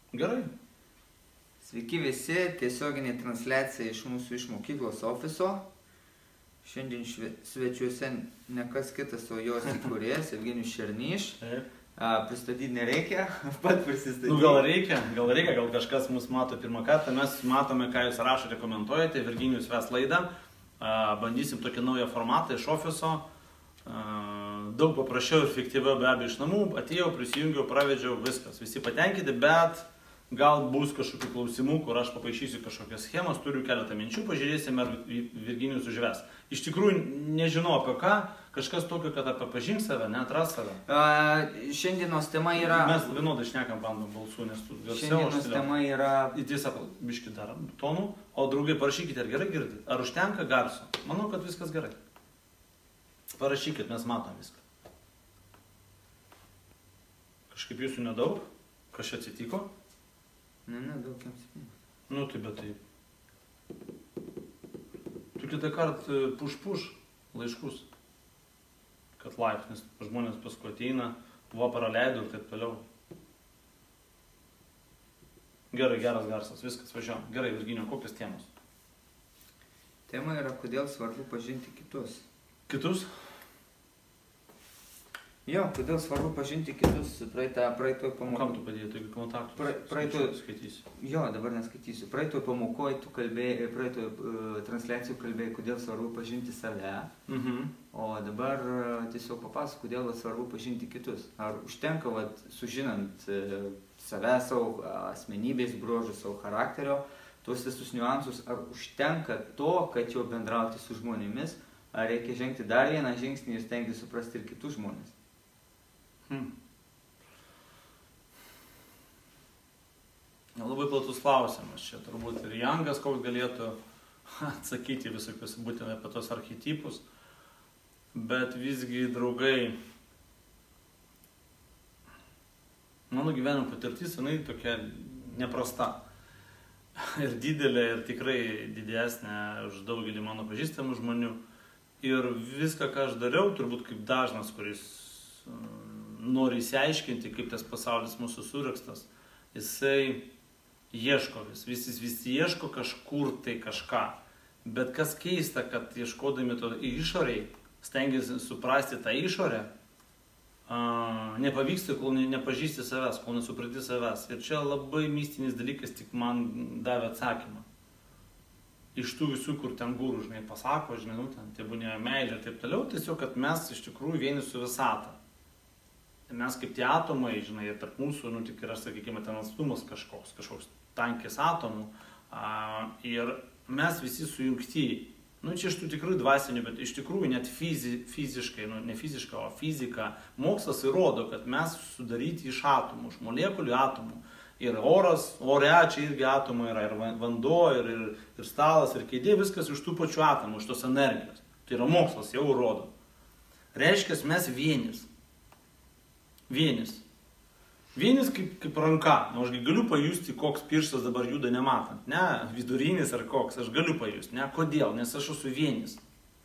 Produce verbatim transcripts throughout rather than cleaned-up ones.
Gerai. Sveiki visi, tiesioginė transliacija iš mūsų iš mokyklos ofiso. Šiandien svečiuose ne kas kitas, o jos įkūrėjas, Evgenijus Černyš. Pristatyti nereikia, pat prisistatyti. Nu, gal reikia, gal reikia, gal kažkas mus mato pirmą kartą. Mes matome, ką jūs rašote, komentuojate. Virginijus ves laidą. Bandysim tokį naują formatą iš ofiso. Daug paprasčiau ir efektyviau be abejo iš namų. Atėjau, prisijungiau, pravedžiau, viskas. Visi patenkinti, bet gal bus kažkokių klausimų, kur aš papaišysiu kažkokias schemas, turiu keletą minčių, pažiūrėsime, ar Virginijus užves. Iš tikrųjų, nežinau apie ką, kažkas tokio, kad apie pažink save, neatras save. A, šiandienos tema yra... Mes vienodai šnekam bandom balsų, nes tu garsiau. Šiandienos tema yra... Tiesa, biški dar tonų, o draugai parašykite, ar gerai girdite, ar užtenka garso. Manau, kad viskas gerai. Parašykit, mes matom viską. Kažkaip jūsų nedaug, kas čia atsitiko? Ne, ne, daug jiems septynis. Nu, tai bet tai. Tu kitą kartą puš-puš laiškus, kad laip, nes žmonės paskui ateina, buvo praleido ir taip toliau. Gerai, geras garsas, viskas, važiuojam. Gerai, Virginijau, kokios temos? Tema yra, kodėl svarbu pažinti kitus. Kitus? Jo, kodėl svarbu pažinti kitus praeitą, praeitoj pamokoje. Kam tu padėjai, taigi kontaktus? Pra, praeitoj... Skaitysiu. Jo, dabar neskaitysiu. Praeitoj pamokoje tu kalbėjai, praeitoj uh, transliacijų kalbėjai, kodėl svarbu pažinti save. Mhm. O dabar uh, tiesiog papasakok, kodėl svarbu pažinti kitus. Ar užtenka, vat, sužinant uh, save, savo uh, asmenybės bruožus, savo charakterio, tuos visus niuansus, ar užtenka to, kad jau bendrauti su žmonėmis, ar reikia žengti dar vieną žingsnį ir stengti suprasti ir kitus žmonės? Hmm. Labai platus klausimas čia, turbūt ir Jangas koks galėtų atsakyti visokius būtent apie tos archetipus, bet visgi, draugai, mano gyvenimo patirtis, jinai tokia neprasta ir didelė, ir tikrai didesnė už daugelį mano pažįstamų žmonių, ir viską, ką aš dariau, turbūt kaip dažnas, kuris nori įsiaiškinti, kaip tas pasaulis mūsų surekstas, jisai ieško vis, vis, vis ieško kažkur tai kažką. Bet kas keista, kad ieškodami to išoriai, stengiasi suprasti tą išorę, a, nepavyksta, kol ne, nepažįsti savęs, kol nesupranti savęs. Ir čia labai mistinis dalykas tik man davė atsakymą. Iš tų visų, kur ten gurų, žinai, pasako, žinai, nu, ten tebūnė meilė ir taip toliau, tiesiog, kad mes iš tikrųjų vieni su visata. Mes kaip tie atomai, žinai, tarp mūsų, nu, tik yra, sakykime, ten atstumas kažkoks, kažkoks tankis atomų, a, ir mes visi sujungti. Nu, čia iš tų tikrųjų dvasinių, bet iš tikrųjų net fizi, fiziškai, nu, ne fiziškai, o fizika, mokslas įrodo, kad mes sudaryti iš atomų, iš molekulių atomų. Ir oras, ore čia irgi atomai yra, ir vanduo, ir, ir, ir stalas, ir kėdė, viskas iš tų pačių atomų, iš tos energijos. Tai yra mokslas, jau rodo. Reiškia, mes vienis. Vienis. Vienis kaip, kaip ranka. Nu, aš galiu pajusti, koks pirštas dabar juda nematant. Ne, vidurinis ar koks, aš galiu pajusti. Ne, kodėl? Nes aš esu vienis.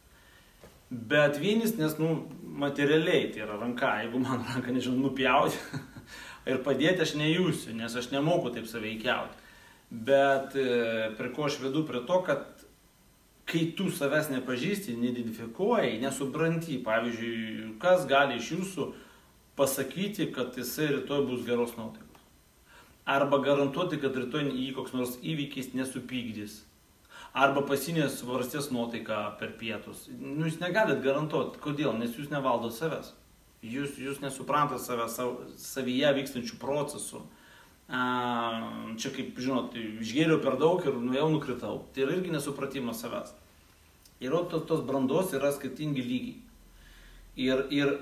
Bet vienis, nes, nu, materialiai tai yra ranka. Jeigu man ranką, nežinau, nupjauti ir padėti, aš nejusiu, nes aš nemoku taip saveikiauti. Bet e, prie ko aš vedu prie to, kad kai tu savęs nepažįsti, neidentifikuoji, nesupranti, pavyzdžiui, kas gali iš jūsų pasakyti, kad jisai rytoj bus geros nuotaikos. Arba garantuoti, kad rytoj jį koks nors įvykis nesupykdys. Arba pasinės svarstės nuotaiką per pietus. Nu, jūs negalit garantuoti. Kodėl? Nes jūs nevaldot savęs. Jūs, jūs nesuprantat savęs, savyje vykstančių procesų. A, čia kaip, žinot, išgėriau per daug ir nu, jau nukritau. Tai yra irgi nesupratimas savęs. Ir tos, tos brandos yra skirtingi lygiai. Ir, ir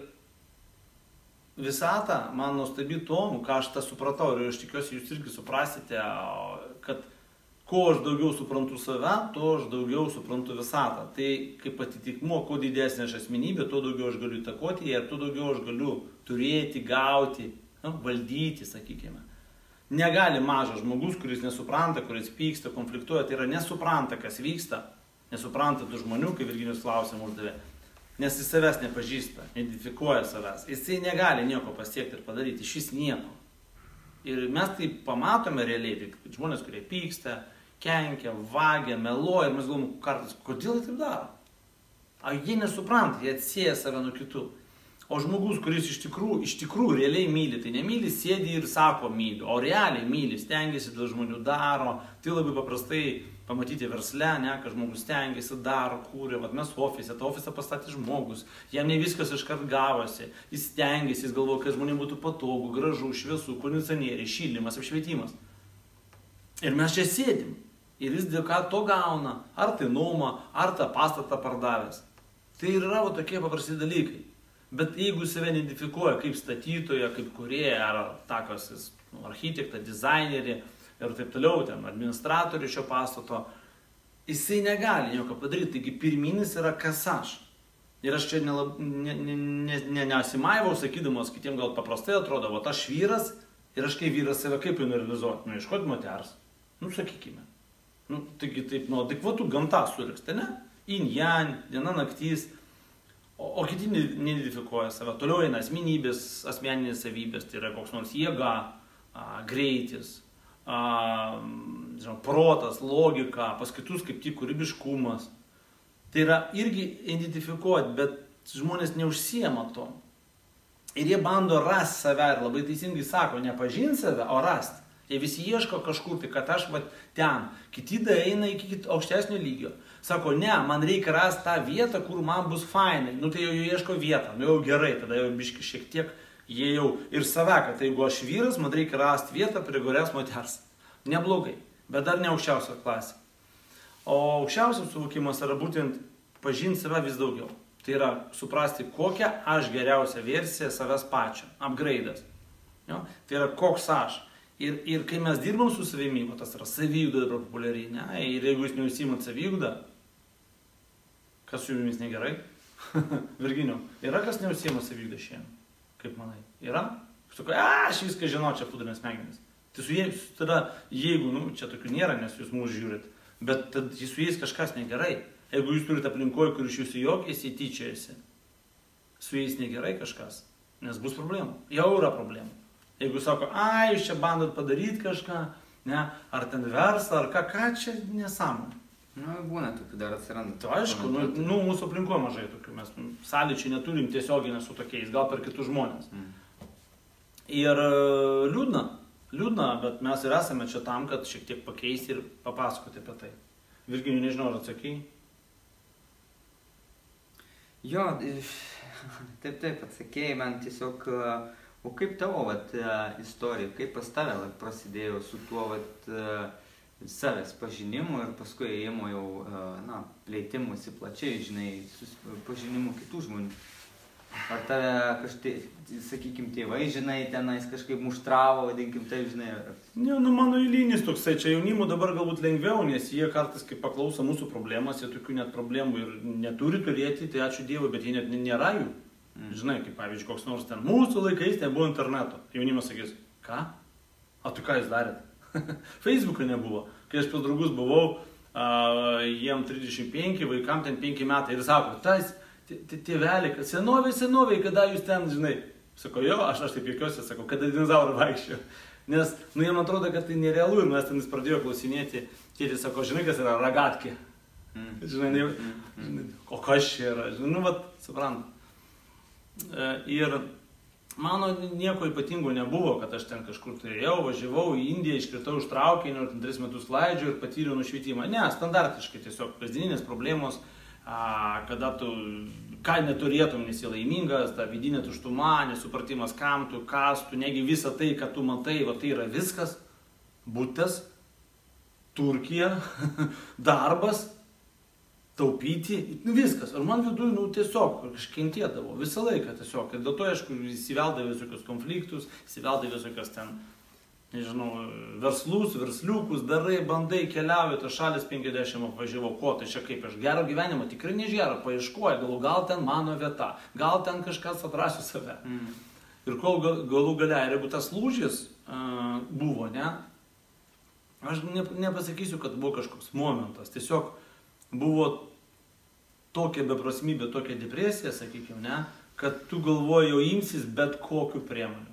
visata, man nuostabi tomu, ką aš tą supratau ir aš tikiuosi jūs irgi suprasite, kad kuo aš daugiau suprantu save, tuo aš daugiau suprantu visatą. Tai kaip atitikmuo, kuo didesnė aš asmenybė, tuo daugiau aš galiu įtakoti ir tuo daugiau aš galiu turėti, gauti, nu, valdyti, sakykime. Negali mažas žmogus, kuris nesupranta, kuris pyksta, konfliktuoja, tai yra nesupranta, kas vyksta, nesupranta tų žmonių, kaip Virginijus klausimą uždavė. Nes jis savęs nepažįsta, identifikuoja savęs. Jisai negali nieko pasiekti ir padaryti, šis nieko. Ir mes tai pamatome realiai, tai žmonės, kurie pyksta, kenkia, vagia, meluoja, ir mes galvom kartais, kodėl jie taip daro? A jie nesupranta, jie atsieja save nuo kitų. O žmogus, kuris iš tikrųjų, iš tikrųjų realiai myli, tai nemyli, sėdi ir sako myli, o realiai myli, stengiasi, dėl žmonių daro. Tai labai paprastai pamatyti versle, ne, kad žmogus stengiasi, daro, kūrė, vat mes ofise, tą ofisą pastatė žmogus, jam ne viskas iškart gavosi, jis stengiasi, jis galvoja, kad žmonėms būtų patogu, gražu, šviesu, kondicionieriai, šildymas, apšvietimas. Ir mes čia sėdim. Ir jis dėl ką to gauna, ar tai nuoma, ar tą pastatą pardavęs. Tai ir yra va, tokie paprasti dalykai. Bet jeigu save identifikuoja kaip statytoja, kaip kūrėja, ar takas jis nu, architektą, dizainerį ir taip toliau, ten administratorių šio pastato, jisai negali nieko padaryti. Taigi pirminis yra kas aš. Ir aš čia nelab, ne, ne, ne, ne, nesimaivau, sakydamas, kitiems gal paprastai atrodo, va aš vyras ir aš kaip vyras save kaip jau realizuoti, nu ieškoti moters. Nu sakykime. Nu, taigi taip, nu, adekvatų gamta suliksta, ne? In, jan, diena, naktis. O, o kiti neidentifikuoja save. Toliau eina asmenybės, asmeninės savybės, tai yra koks nors jėga, a, greitis, a, žinau, protas, logika, pas kitus kaip tik kūrybiškumas. Tai yra irgi identifikuoti, bet žmonės neužsiema to. Ir jie bando rasti save ir labai teisingai sako, nepažinti save, o rasti. Jie visi ieško kažkur, tai kad aš va ten, kiti da eina iki aukštesnio lygio. Sako, ne, man reikia rasti tą vietą, kur man bus fainai. Nu tai jau jie ieško vietą, nu jau gerai, tada jau biški šiek tiek jie jau ir save, kad jeigu aš vyras, man reikia rasti vietą prie gorės moters. Neblogai, bet dar ne aukščiausia klasė. O aukščiausias suvokimas yra būtent pažinti save vis daugiau. Tai yra suprasti, kokią aš geriausią versiją savęs pačio, upgrade'as. Jo? Tai yra koks aš. Ir, ir kai mes dirbam su savimi, o tas yra saviugda dabar populiariai, ne? Ir jeigu jūs neužsiimat saviugdą, kas su jumis negerai? Virginijau, yra kas neužsiima saviugdą šiandien? Kaip manai? Yra? Sako, aš viską žinau, čia pudrinės smegenys. Tai su jais, tada, jeigu, nu, čia tokių nėra, nes jūs mūsų žiūrit, bet tad, su jais kažkas negerai. Jeigu jūs turite aplinkoje, kur iš jūsų juokiasi, tyčiajasi, su jais negerai kažkas, nes bus problemų. Jau yra problemų. Jeigu sako, ai, jūs čia bandot padaryti kažką, ne, ar ten verslą, ar ką, ką čia nesąmonė. Nu, būna tokių dar atsiranda. Tai aišku, nu, nu, mūsų aplinkoje mažai tokių, mes sąlyčiai neturim tiesioginę su tokiais, gal per kitus žmonės. Mm. Ir liūdna, liūdna, bet mes ir esame čia tam, kad šiek tiek pakeisti ir papasakoti apie tai. Virginijau, nežinau, ar atsakei? Jo, taip, taip, atsakėjai, man tiesiog... O kaip tavo vat, istorija, kaip pas tave vat, prasidėjo su tuo vat, savęs pažinimu ir paskui ėjimo jau, na, plėtimusi plačiai, žinai, pažinimu kitų žmonių? Ar tave kažkaip, sakykime, tėvai, žinai, tenais kažkaip muštravo, vadinkim taip, žinai? Ar... Ne, nu mano eilinis toksai, čia jaunimo dabar galbūt lengviau, nes jie kartais, kai paklauso mūsų problemas, jie tokių net problemų ir neturi turėti, tai ačiū Dievui, bet jie net nėra jų. Žinai, kaip pavyzdžiui, koks nors ten mūsų laikais nebuvo interneto. Jaunimas sakys, ką? O tu ką jūs darėt? Facebook'o nebuvo. Kai aš pas draugus buvau, a, jiem trisdešimt penki, vaikam ten penki metai ir sako, tais tėveliai, senoviai, senoviai, kada jūs ten, žinai. Sako, jo, aš, aš taip jokiuosi, sako, kada dinozaurą vaikščio. Nes, nu, jiem atrodo, kad tai nerealu ir mes ten jis pradėjo klausinėti. Tėtis sako, žinai, kas yra ragatkė. Mm. Žinai, ne, žinai, o kas čia yra, žinai, nu, vat, suprantu. Ir mano nieko ypatingo nebuvo, kad aš ten kažkur turėjau, važiavau į Indiją, iškritau iš traukinio ir ten tris metus laidžiu ir patyriau nušvitimą. Ne, standartiškai tiesiog kasdieninės problemos, a, kada tu, ką neturėtum, nesi laimingas, ta vidinė tuštuma, nesupratimas, kam tu, kas tu, negi visą tai, ką tu matai, o tai yra viskas, būtas, Turkija, darbas, taupyti, nu viskas. Ir man viduje, nu tiesiog, kažkaip kentėdavo visą laiką tiesiog. Ir dėl to, aišku, įsiveldavo visokius konfliktus, įsiveldavo visokios ten, nežinau, verslus, versliukus, darai, bandai, keliauji, tas šalis penkiasdešimt apvažiavo, ko, tai čia kaip aš gero gyvenimo tikrai nežero, paieškoju, galų gal ten mano vieta, gal ten kažkas atrasiu save. Mm. Ir kol galų galia, ir jeigu tas lūžis uh, buvo, ne, aš ne, nepasakysiu, kad buvo kažkoks momentas, tiesiog buvo tokia beprasmybė, tokia depresija, sakykime, ne, kad tu galvoji jau imsis bet kokiu priemonių.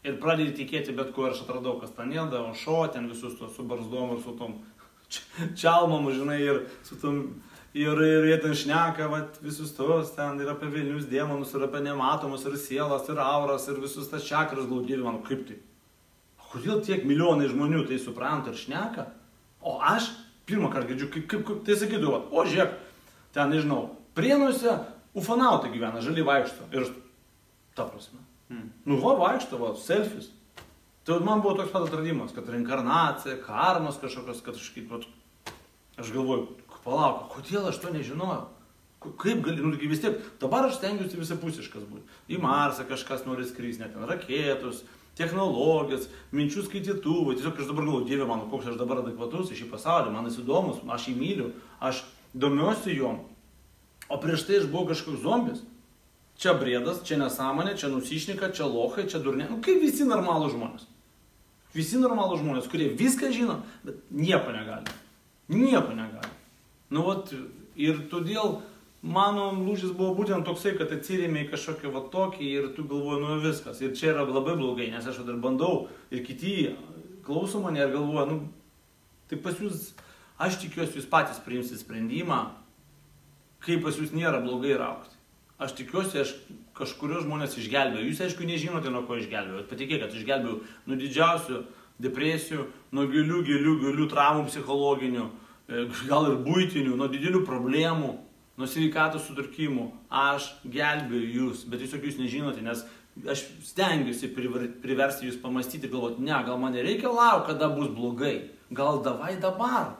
Ir pradėjai tikėti bet kuo, aš atradau Kastanėdą, Ošo, ten visus tos su barzdom ir su tom čialmom, žinai, ir su tom, ir, ir jie ten šneka, vat, visus tos, ten ir apie Vilnius dėmonus, ir apie nematomus, ir sielas, ir auras, ir visus tas čakras glaudėvi, man, kaip tai? Kodėl tiek milijonai žmonių tai supranta ir šneka? O aš pirmą kartą girdžiu, kaip, kaip, kaip tai sakydavau, o žiūrėk, ten, nežinau, Prienuose ufonautai gyvena, žali vaikšto. Ir ta prasme. Hmm. Nu, va, vaikšto, va, selfies. Tai man buvo toks pat atradimas, kad reinkarnacija, karmos kažkokios, kad aš kaip, aš galvoju, palauk, kodėl aš to nežinojau? Kaip gali, nu, vis tiek, dabar aš stengiuosi visapusiškas būti. Į Marsą kažkas nori skristi, net ten raketus, technologijas, minčių skaitytuvai. Tiesiog aš dabar galvoju, Dieve mano, koks aš dabar adekvatus į šį pasaulį, man jis įdomus, aš jį myliu, aš domiuosi juom. O prieš tai aš buvau kažkoks zombis. Čia brėdas, čia nesąmonė, čia nusišnika, čia lohai, čia durnė. Nu, kaip visi normalų žmonės. Visi normalų žmonės, kurie viską žino, bet nieko negali. Nieko negali. Nu, vat, ir todėl mano lūžis buvo būtent toksai, kad atsirėmė į kažkokią va tokį ir tu galvoji, nu viskas. Ir čia yra labai blogai, nes aš dar bandau ir kiti klauso mane ir galvoja, nu, tai pas jūs, aš tikiuosi, jūs patys priimsit sprendimą, kai pas jūs nėra blogai raukti. Aš tikiuosi, aš kažkurios žmonės išgelbėjau. Jūs, aišku, nežinote, nuo ko išgelbėjau. Bet patikėk, kad išgelbėjau nuo didžiausių depresijų, nuo gilių, gilių, gilių traumų psichologinių, gal ir buitinių, nuo didelių problemų, nuo sveikatos sutrikimų. Aš gelbėjau jūs, bet tiesiog jūs nežinote, nes aš stengiuosi priversti jūs pamastyti ir galvoti, ne, gal man nereikia laukti, kada bus blogai. Gal davai dabar.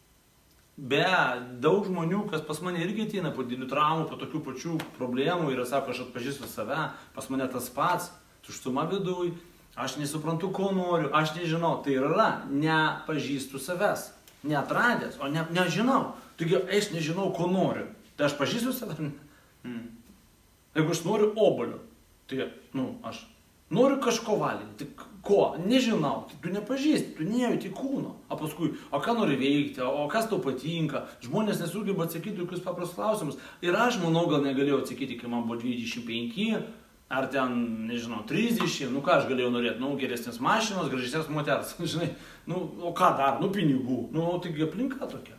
Be daug žmonių, kas pas mane irgi ateina po didelių traumų, po tokių pačių problemų ir sako, aš atpažįstu save, pas mane tas pats, tuštuma viduj, aš nesuprantu, ko noriu, aš nežinau, tai yra, nepažįstu savęs, neatradęs, o ne, nežinau, taigi aš nežinau, ko noriu, tai aš pažįstu save. Hmm. Jeigu aš noriu obuolio, tai, nu, aš noriu kažko valgyti, tai ko, nežinau, tai tu nepažįsti, tu nejauti kūno, o paskui, o ką nori veikti, o kas tau patinka, žmonės nesugeba atsakyti tokius paprastus klausimus ir aš, manau, gal negalėjau atsakyti, kai man buvo dvidešimt penki, ar ten, nežinau, trisdešimt, nu ką aš galėjau norėti, nu, geresnės mašinos, gražesnės moters, žinai, nu, o ką dar, nu, pinigų, nu, taigi aplinka tokia.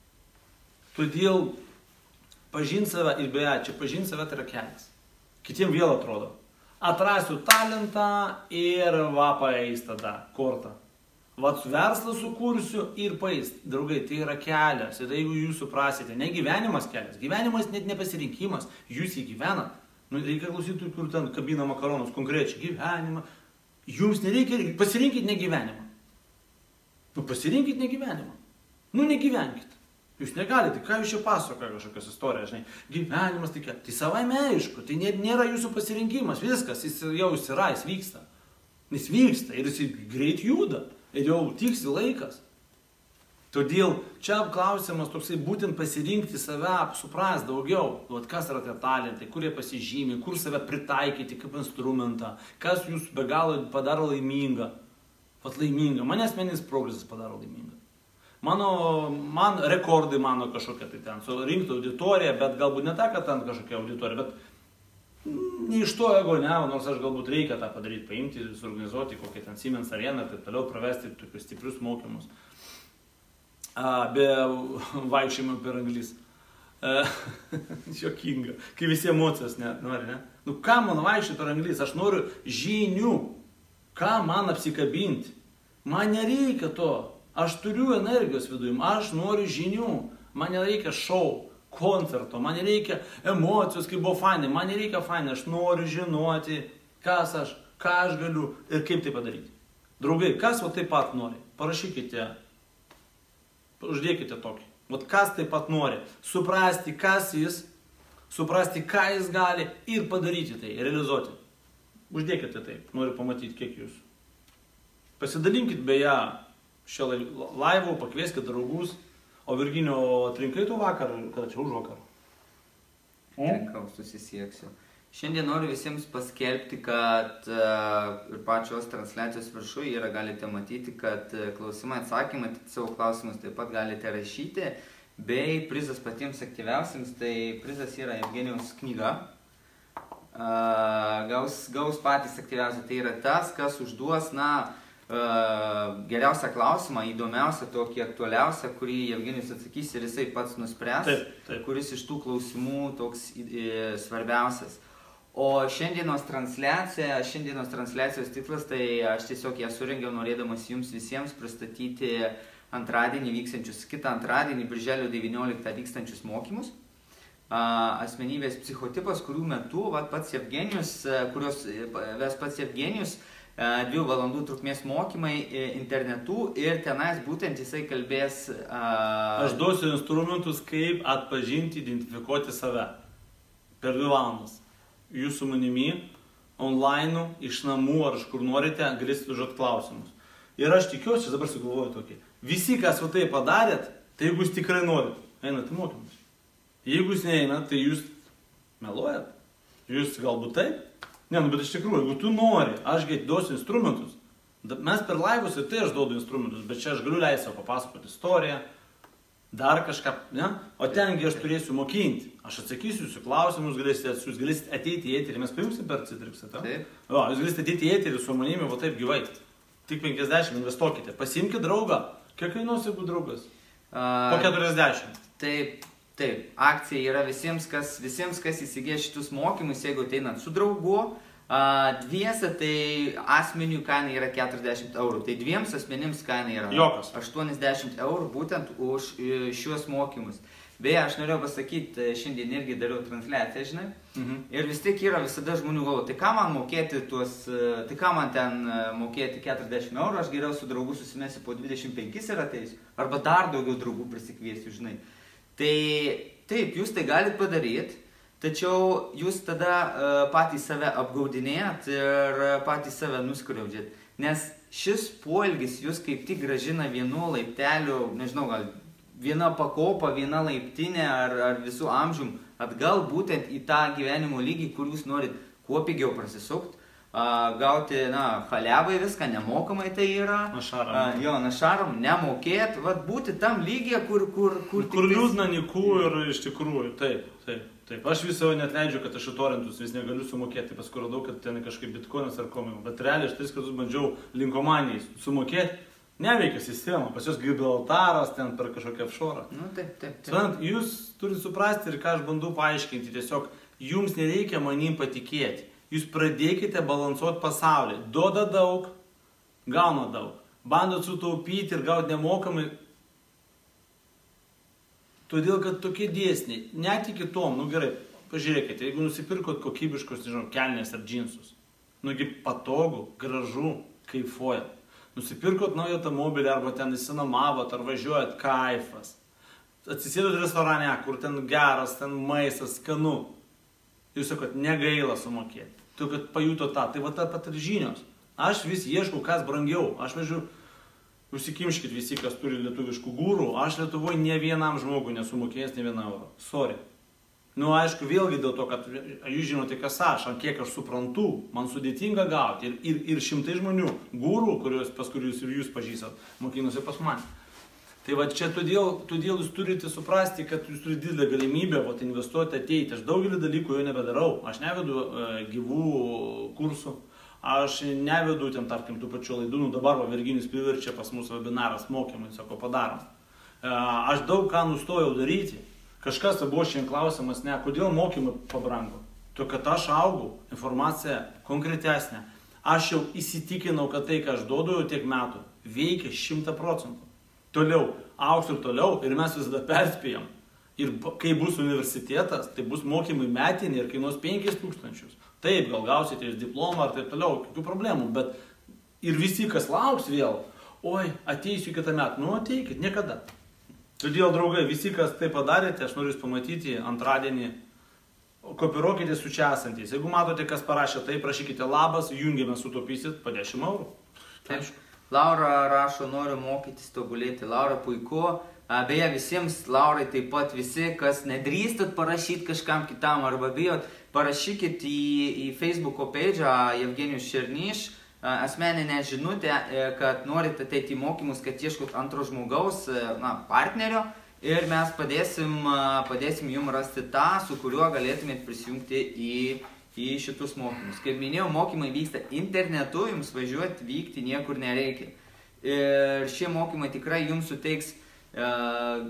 Todėl pažinti save ir beje, čia pažinti save tai yra kelias. Kitiem vėl atrodo. Atrasiu talentą ir va paeis tada kortą. Vat verslą sukursiu ir paeis. Draugai, tai yra kelias. Ir jeigu jūs suprasite, ne gyvenimas kelias. Gyvenimas net nepasirinkimas. Jūs jį gyvenat. Nu, reikia klausyti, kur ten kabina makaronus konkrečiai. Gyvenimą. Jums nereikia, pasirinkit ne gyvenimą. Nu, pasirinkit ne gyvenimą. Nu, negyvenkit. Jūs negalite, ką jūs čia pasakoja kažkokios istorijas, žinai, gyvenimas tai, tai savaime aišku, tai nėra jūsų pasirinkimas, viskas, jis jau jis yra, jis vyksta. Jis vyksta ir jis greit juda ir jau tiksi laikas. Todėl čia klausimas toksai būtent pasirinkti save, supras daugiau, vat, kas yra tie talentai, kur jie pasižymi, kur save pritaikyti kaip instrumentą, kas jūs be galo padaro laimingą. Vat laimingą, mane asmeninis progresas padaro laimingą. Mano, man rekordai mano kažkokia tai ten, surinkti auditoriją, bet galbūt ne ta, kad ten kažkokia auditorija, bet ne iš to ego, ne, nors aš galbūt reikia tą padaryti, paimti, suorganizuoti kokią ten Siemens areną ir taip toliau, pravesti tokius stiprius mokymus. A, be vaikščiojimo per anglis. Šiokinga, kai visi emocijos net nori, ne? Nu, ką man vaikščioti per anglis, aš noriu žinių, ką man apsikabinti, man nereikia to. Aš turiu energijos viduje, aš noriu žinių, man nereikia šou, koncerto, man nereikia emocijos, kaip buvo fainai, man nereikia fainai, aš noriu žinoti, kas aš, ką aš galiu ir kaip tai padaryti. Draugai, kas va taip pat nori, parašykite, uždėkite tokį, va kas taip pat nori, suprasti, kas jis, suprasti, ką jis gali ir padaryti tai, realizuoti. Uždėkite taip, noriu pamatyti, kiek jūs. Pasidalinkit beje, šią laivų, pakvieskite draugus, o Virginio atrinkai tu vakar, kada čia už vakar? Atrinkau, susisieksiu. Šiandien noriu visiems paskelbti, kad uh, ir pačios transliacijos viršuje yra, galite matyti, kad uh, klausimai atsakymai, savo klausimus taip pat galite rašyti, bei prizas patiems aktyviausiams, tai prizas yra Evgenijaus knyga. gaus, gaus patys aktyviausiai. Tai yra tas, kas užduos, na, geriausią klausimą, įdomiausią, tokį aktualiausią, kurį Jevgenijus atsakys ir jisai pats nuspręs, taip, taip. Kuris iš tų klausimų toks svarbiausias. O šiandienos transliacija, šiandienos transliacijos tiklas, tai aš tiesiog ją surengiau norėdamas jums visiems pristatyti antradienį vykstančius, kitą antradienį, birželio devynioliktą vykstančius mokymus. Asmenybės psichotipas, kurių metu va, pats Jevgenijus, kurios ves pats Jevgenijus, dviejų valandų trukmės mokymai internetu ir tenais būtent jisai kalbės... A... Aš duosiu instrumentus, kaip atpažinti, identifikuoti save per dvi valandas. Jūs su manimi, online, iš namų ar iš kur norite, galėsite užduoti klausimus. Ir aš tikiuosi, dabar sugalvoju tokį. Visi, kas va tai padarėt, tai jeigu jūs tikrai norit, einat į mokymus. Jeigu jūs neeinat, tai jūs meluojat. Jūs galbūt taip. Ne, nu, bet iš tikrųjų, jeigu tu nori, aš duosiu instrumentus. Mes per laivus ir tai aš duodu instrumentus, bet čia aš galiu leisti savo papasakoti istoriją, dar kažką, ne? O tengi aš turėsiu mokinti. Aš atsakysiu jūsų klausimus, galėsite, jūs galėsite ateiti į eterį, mes paimsim per Citrixą, taip? O, jūs galėsite ateiti į eterį su manimi, va taip gyvai. Tik penkiasdešimt investuokite. Pasiimkite draugą. Kiek kainuos, jeigu draugas? Po keturiasdešimt. Taip, taip. Akcija yra visiems, kas, visiems, kas įsigė šitus mokymus, jeigu ateinat su draugu. Dviese tai asmenių kaina yra keturiasdešimt eurų, tai dviems asmenims kaina yra Jokas. aštuoniasdešimt eurų būtent už šiuos mokymus. Beje, aš norėjau pasakyti, šiandien irgi dariau transliaciją, žinai, mhm. ir vis tiek yra visada žmonių galvo, tai ką man mokėti tuos, tai ką man ten mokėti keturiasdešimt eurų, aš geriau su draugu susimesiu po dvidešimt penkis ir ateisiu, arba dar daugiau draugų prisikviesiu, žinai. Tai taip, jūs tai galit padaryti. Tačiau jūs tada uh, patys save apgaudinėjat ir patys save nuskriaudžiat. Nes šis poelgis jūs kaip tik grąžina vienu laipteliu, nežinau, gal viena pakopa, viena laiptinė ar, ar visų amžium atgal būtent į tą gyvenimo lygį, kur jūs norit kuo pigiau prasisukti, uh, gauti, na, chaliavai viską, nemokamai tai yra. Našaram. Uh, jo, našaram, nemokėt, vat būti tam lygyje, kur... Kur, kur, kur liūdna nikų ir iš tikrųjų, taip, taip. Taip, aš vis savo net leidžiu, kad aš į torentus vis negaliu sumokėti, paskui radau, kad ten kažkaip bitkoinas ar komai, bet realiai aš tris kartus bandžiau linkomanijais sumokėti, neveikia sistema, pas jos Gibraltaras ten per kažkokią offshore. Nu, taip, taip, taip. Suprantat, jūs turite suprasti ir ką aš bandau paaiškinti, tiesiog jums nereikia manim patikėti, jūs pradėkite balansuoti pasaulį, duoda daug, gauna daug, bandot sutaupyti ir gauti nemokamai. Todėl, kad tokie dėsniai, net iki tom, nu gerai, pažiūrėkite, jeigu nusipirkot kokybiškos, nežinau, kelnės ar džinsus, nugi patogu, gražu, kaifuojat. Nusipirkot naują automobilį arba ten įsinamavot ar važiuojat, kaifas. Atsisėdot restorane, kur ten geras, ten maistas, skanu. Jūs sakot, negaila sumokėti. Tu, kad pajuto tą, tai va ta pat ir žinios. Aš vis ieškau, kas brangiau. Aš važiuoju. Užsikimškit visi, kas turi lietuviškų gūrų, aš Lietuvoje ne vienam žmogui nesumokėjęs ne vieną eurą. Sorry. Nu, aišku, vėlgi dėl to, kad jūs žinote, kas aš, ant kiek aš suprantu, man sudėtinga gauti. Ir, ir, ir šimtai žmonių, gūrų, kuriuos, pas kuriuos ir jūs pažįstat, mokinusi pas mane. Tai va čia todėl, todėl jūs turite suprasti, kad jūs turite didelę galimybę vat, investuoti ateiti. Aš daugelį dalykų jau nebedarau. Aš nevedu e, gyvų kursų. Aš nevedu ten, tarkim, tų pačių laidų, nu dabar va, Virginijus priverčia pas mūsų webinaras mokymai, sako, padarom. Aš daug ką nustojau daryti. Kažkas buvo šiandien klausimas, ne, kodėl mokymai pabrango. To, kad aš augau, informacija konkretesnė. Aš jau įsitikinau, kad tai, ką aš duodu jau tiek metų, veikia šimtą procentų. Toliau, augs ir toliau, ir mes visada perspėjom. Ir kai bus universitetas, tai bus mokymai metiniai ir kainuos penkis tūkstančius. Taip, gal gausite ir diplomą ar taip toliau, kokių problemų, bet ir visi, kas lauks vėl, oi, ateisiu kitą metą, nu ateikit, niekada. Todėl, draugai, visi, kas tai padarėte, aš noriu jūs pamatyti antradienį, kopiruokite su čia esantys. Jeigu matote, kas parašė, tai prašykite labas, jungiame, sutaupysit po dešimt eurų. Taip. Laura rašo, noriu mokytis tobulėti. Laura, puiku. Beje, visiems, Laurai, taip pat visi, kas nedrįstat parašyti kažkam kitam arba bijot, parašykit į, į Facebook'o page'ą Jevgenijus Černyš asmeninę žinutę, kad norite ateiti į mokymus, kad ieškot antro žmogaus, na, partnerio, ir mes padėsim, padėsim jums rasti tą, su kuriuo galėtumėt prisijungti į, į šitus mokymus. Kaip minėjau, mokymai vyksta internetu, jums važiuoti, vykti niekur nereikia. Ir šie mokymai tikrai jums suteiks uh,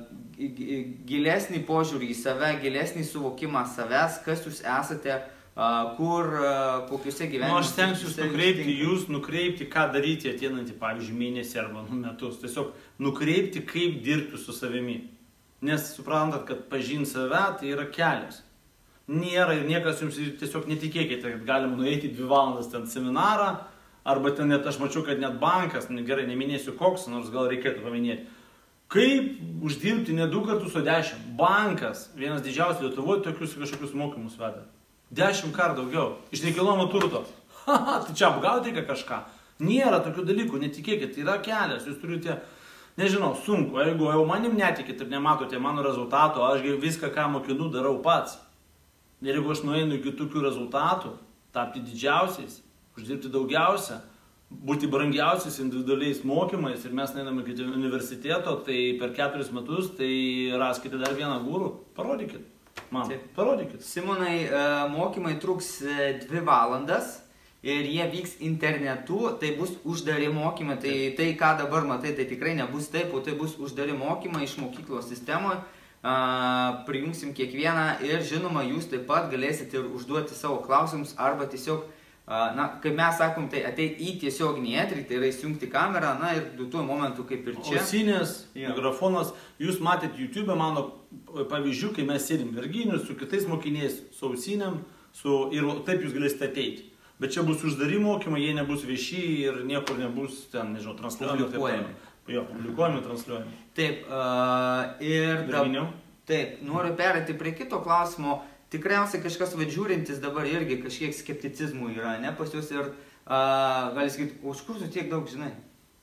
gilesnį požiūrį į save, gilesnį suvokimą savęs, kas jūs esate, uh, kur, uh, kokiuose gyvenime. Nu, aš stengsiu jūs nukreipti, jūs nukreipti, ką daryti ateinantį, pavyzdžiui, mėnesį arba nu, metus. Tiesiog nukreipti, kaip dirbti su savimi. Nes suprantat, kad pažinti save tai yra kelias. Nėra ir niekas jums tiesiog netikėkite, kad galima nueiti dvi valandas ten seminarą, arba ten net aš mačiau, kad net bankas, gerai, neminėsiu koks, nors gal reikėtų paminėti. Kaip uždirbti ne du kartus, o dešimt. Bankas, vienas didžiausių Lietuvoje, tokius kažkokius mokymus veda. Dešimt kartų daugiau. Iš nekilnojamo turto. Haha, tai čia apgauti kažką. Nėra tokių dalykų, netikėkite, tai yra kelias. Jūs turite, nežinau, sunku. Jeigu jau manim netikite ir nematote mano rezultato, aš viską, ką mokinu, darau pats. Ir jeigu aš nueinu iki tokių rezultatų, tapti didžiausiais, uždirbti daugiausia, būti brangiausiais individualiais mokymais ir mes einame iki universiteto, tai per keturis metus, tai raskite dar vieną gurų, parodykit. Man, Taip. parodykit. Simonai, mokymai truks dvi valandas ir jie vyks internetu, tai bus uždari mokymai, tai, tai ką dabar matai, tai tikrai nebus taip, o tai bus uždari mokymai iš mokyklos sistemoje. Uh, prijungsim kiekvieną ir žinoma, jūs taip pat galėsite ir užduoti savo klausimus arba tiesiog, uh, na, kaip mes sakom, tai ateiti į tiesioginį eterį, tai yra įsijungti kamerą, na ir tuo momentu kaip ir čia. Ausinės, ja. Mikrofonas, jūs matėte YouTube mano pavyzdžių, kai mes sėdim merginius su kitais mokiniais, su ausinėm, su, ir taip jūs galėsite ateiti. Bet čia bus uždari mokymai, jie nebus vieši ir niekur nebus ten, nežinau, transliuojami. Jo, publikuojami, transliuojami. Taip, uh, ir dabar, taip, noriu perėti prie kito klausimo. Tikriausiai kažkas vadžiūrintis dabar irgi kažkiek skepticizmų yra, ne pas jūs ir uh, gali sakyti, už kur tu tiek daug žinai?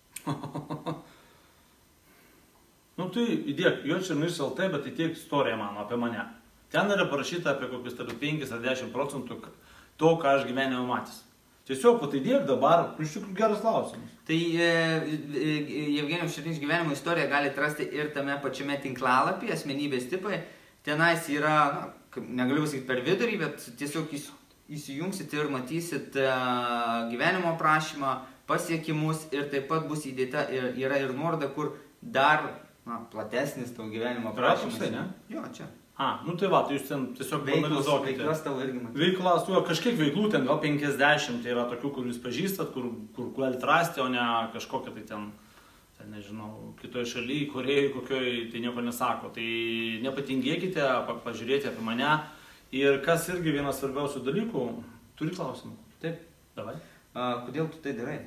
Nu tai įdėk, jo čia nuiš L T, bet tai tiek istorija mano apie mane. Ten yra parašyta apie kokius penkis ar dešimt procentų to, ką aš gyvenime matęs. Tiesiog pataidėk dabar, iš tikrųjų geras klausimas. Tai e, e, Jevgenijus Širdinis gyvenimo istoriją galite rasti ir tame pačiame tinklalapyje, asmenybės tipai. Tenais yra, na, negaliu pasakyti per vidurį, bet tiesiog įsijungsit ir matysit e, gyvenimo prašymą, pasiekimus ir taip pat bus įdėta, ir, yra ir nuoroda, kur dar na, platesnis to gyvenimo prašymas. Prašymai, ne? Jo, čia. A, nu tai va, tai jūs ten tiesiog banalizuokite. Veiklas tavo irgi matyti. Veiklas, tu, kažkiek veiklų ten, gal penkiasdešimt, tai yra tokių, kur jūs pažįstat, kur, kur galite rasti, o ne kažkokia tai ten, ten, nežinau, kitoje šalyje, Korėjoje, kokioje, tai nieko nesako. Tai nepatingėkite, pažiūrėti apie mane. Ir kas irgi vienas svarbiausių dalykų, turi klausimų. Taip. Davai. A, kodėl tu tai darai?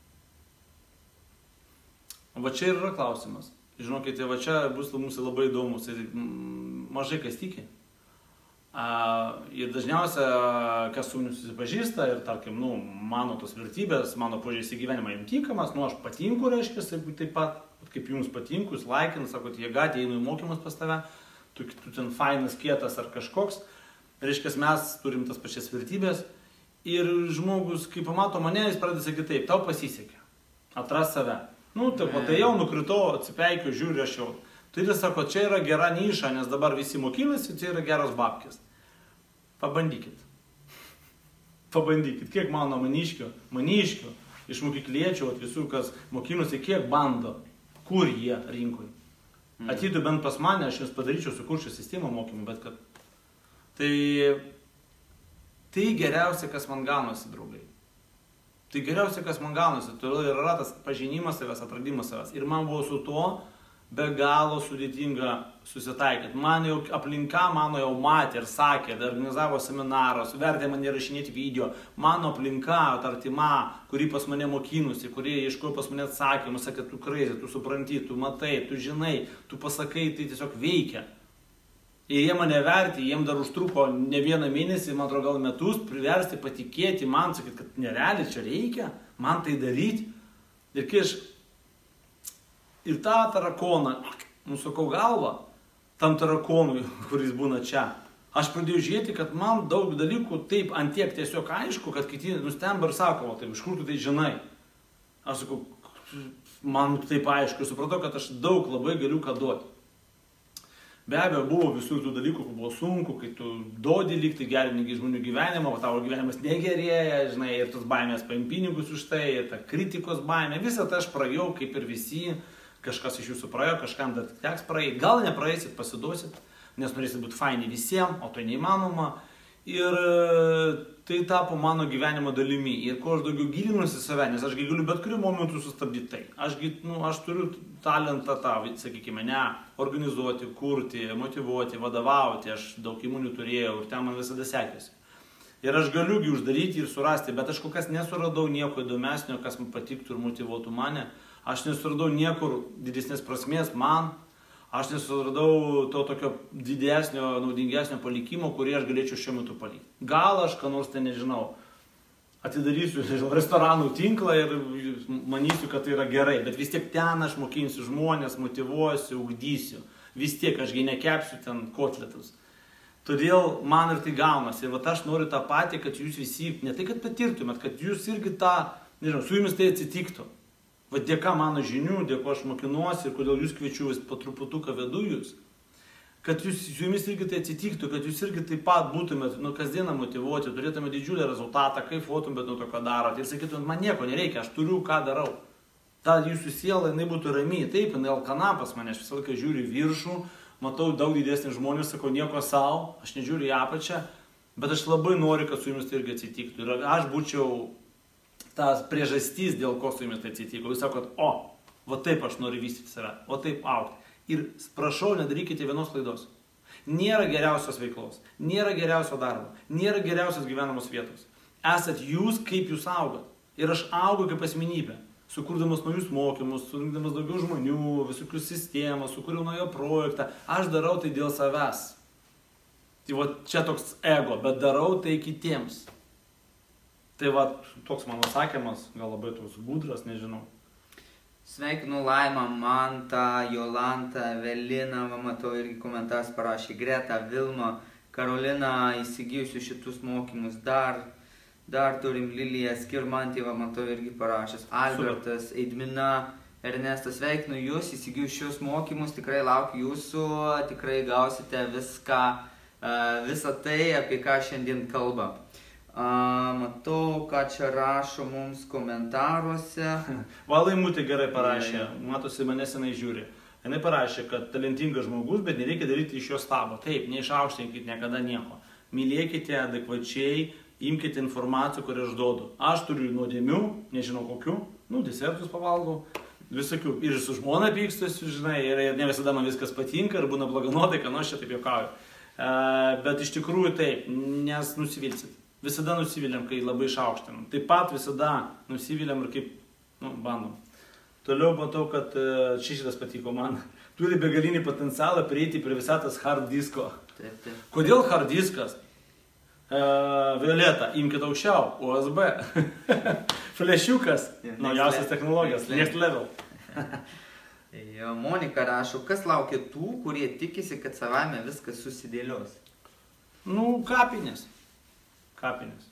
Va čia ir yra klausimas. Žinokite, va čia bus mūsų labai įdomus ir mažai kas tiki. A, ir dažniausia, kas su manim susipažįsta ir, tarkim, nu, mano tos vertybės, mano požiūris į gyvenimą jums tinkamas, nu, aš patinku, reiškia, taip pat, kaip jums patinku, jūs laikinat, sakot, jėga, einu į mokymus pas tave, tu, tu ten fainas, kietas ar kažkoks, reiškia, mes turim tas pačias vertybės ir žmogus, kai pamato mane, jis pradeda sakyti taip, tau pasisekė, atras save. Nu, taip, o tai jau nukritau, atsipeikiu, žiūriu, aš jau. Tai jis sako, čia yra gera niša, nes dabar visi mokinasi, čia yra geros babkės. Pabandykit. Pabandykit, kiek mano maniškių, maniškių, iš mokykliečių, visų, kas mokinusi, kiek bando, kur jie rinkoj. Mm. Ateitų bent pas mane, aš jums padaryčiau, sukurčiau sistemą mokymų, bet kad... Tai... Tai geriausia, kas man gaunasi, draugai. Tai geriausia, kas man gaunasi, todėl ir yra tas pažinimas savęs, atradimas savęs. Ir man buvo su tuo be galo sudėtinga susitaikyti. Man jau aplinka mano jau matė ir sakė, organizavo seminarą, suvertė man įrašinėti video. Mano aplinka, artima, kuri pas mane mokinusi, kurie ieškojo pas mane atsakymų, sakė, tu crazy, tu supranti, tu matai, tu žinai, tu pasakai, tai tiesiog veikia. Ir jie mane vertė, jiems dar užtruko ne vieną mėnesį, man atrodo, gal metus, priversti patikėti man, sakyti, kad nerealiai čia reikia, man tai daryti. Ir kai aš ir tą tarakoną, nusukau galvą, tam tarakonui, kuris būna čia, aš pradėjau žiūrėti, kad man daug dalykų taip antiek tiesiog aišku, kad kiti nustemba ir sako, taip, iš kur tu tai žinai. Aš sakau, man taip aišku, supratau, kad aš daug labai galiu ką duoti. Be abejo, buvo visur tų dalykų, kur buvo sunku, kai tu duodi likti gerini žmonių gyvenimą, o tavo gyvenimas negerėja, žinai, ir tos baimės paim pinigus už tai, ir ta kritikos baimė, visą tai aš praėjau, kaip ir visi, kažkas iš jūsų praėjo, kažkam dar teks praeiti, gal nepraeisit, pasiduosit, nes norėsit būti faini visiems, o tai neįmanoma. Ir tai tapo mano gyvenimo dalimi. Ir kuo aš daugiau gilinuosi į save, nes aš galiu bet kuriuo momentu sustabdyti tai. Aš, nu, aš turiu talentą tą, sakykime, ne, organizuoti, kurti, motivuoti, vadovauti. Aš daug įmonių turėjau ir ten man visada sekėsi. Ir aš galiugi uždaryti ir surasti, bet aš kol kas nesuradau nieko įdomesnio, kas man patiktų ir motyvuotų mane. Aš nesuradau niekur didesnės prasmės man. Aš nesuradau to tokio didesnio, naudingesnio palikimo, kurį aš galėčiau šiuo metu palikti. Gal aš, ką nors ten nežinau, atidarysiu nežinau, restoranų tinklą ir manysiu, kad tai yra gerai, bet vis tiek ten aš mokinsiu žmonės, motyvuosiu, ugdysiu. Vis tiek ašgi nekepsiu ten kotletus. Todėl man ir tai gaunasi. Ir vat aš noriu tą patį, kad jūs visi, ne tai kad patirtumėt, kad jūs irgi tą, nežinau, su jumis tai atsitiktų. Va dėka mano žinių, dėka aš mokinuosi ir kodėl jūs kviečiu vis po truputuką vedu jūs, kad jūs, su jumis irgi tai atsitiktų, kad jūs irgi taip pat būtumėt, nu, kasdieną motyvuoti, turėtumėt didžiulį rezultatą, kaifuotumėt nuo to, ką darot ir sakytumėt, man nieko nereikia, aš turiu, ką darau. Ta jūsų siela, jinai būtų rami, taip, jinai alkana pas mane, aš visą laiką žiūriu į viršų, matau daug didesnį žmonių, sakau, nieko savo, aš nežiūriu į apačią, bet aš labai noriu, kad su jumis tai irgi atsitiktų. Ir aš būčiau tas priežastys, dėl ko su jumis tai atsitiko. Jūs sakot, o, va taip aš noriu vystyti save, o taip augti. Ir prašau, nedarykite vienos klaidos. Nėra geriausios veiklos, nėra geriausio darbo, nėra geriausios gyvenamos vietos. Esat jūs, kaip jūs augat. Ir aš augu kaip asmenybė, sukurdamas naujus mokymus, surinkdamas daugiau žmonių, visokius sistemas, sukūriau naują projektą. Aš darau tai dėl savęs. Tai va čia toks ego, bet darau tai kitiems. Tai va, toks mano sakymas, gal labai toks gudras, nežinau. Sveikinu Laimą, Mantą, Jolantą, Eveliną, va, matau irgi komentaras parašė, Greta, Vilma, Karolina, įsigijusiu šitus mokymus, dar, dar turim Liliją, Skirmantį, va, matau irgi parašęs, Albertas, Eidmina, Ernestas, sveikinu jūs, įsigijus šios mokymus, tikrai laukiu jūsų, tikrai gausite viską, visą tai, apie ką šiandien kalba. A, matau, ką čia rašo mums komentaruose. Valaimutė gerai parašė, matosi, mane senai žiūri. Jinai parašė, kad talentingas žmogus, bet nereikia daryti iš jo stabo. Taip, neišaukštinkit niekada nieko. Mylėkite adekvačiai, imkite informaciją, kurią aš duodu. Aš turiu nuodėmių, nežinau kokių, nu, desertus pavalgau, visokių. Ir su žmona pykstuosiu, žinai, ir ne visada man viskas patinka, ir būna bloga nuotaika, nu, aš čia taip juokauju. Bet iš tikrųjų taip, nes nusivilsit. Visada nusiviliam, kai labai išaukštinam. Taip pat visada nusiviliam ir kaip, nu, bandom. Toliau matau, kad čia šitas patiko man. Turi begalinį potencialą prieiti prie visatos hard disko. Taip, taip. Kodėl hard diskas? E, Violeta, imkite aukščiau, U S B. Flešiukas, naujausias technologijas, next level. Jo, Monika rašo, kas laukia tų, kurie tikisi, kad savame viskas susidėlios? Nu, kapinės. Kapinės.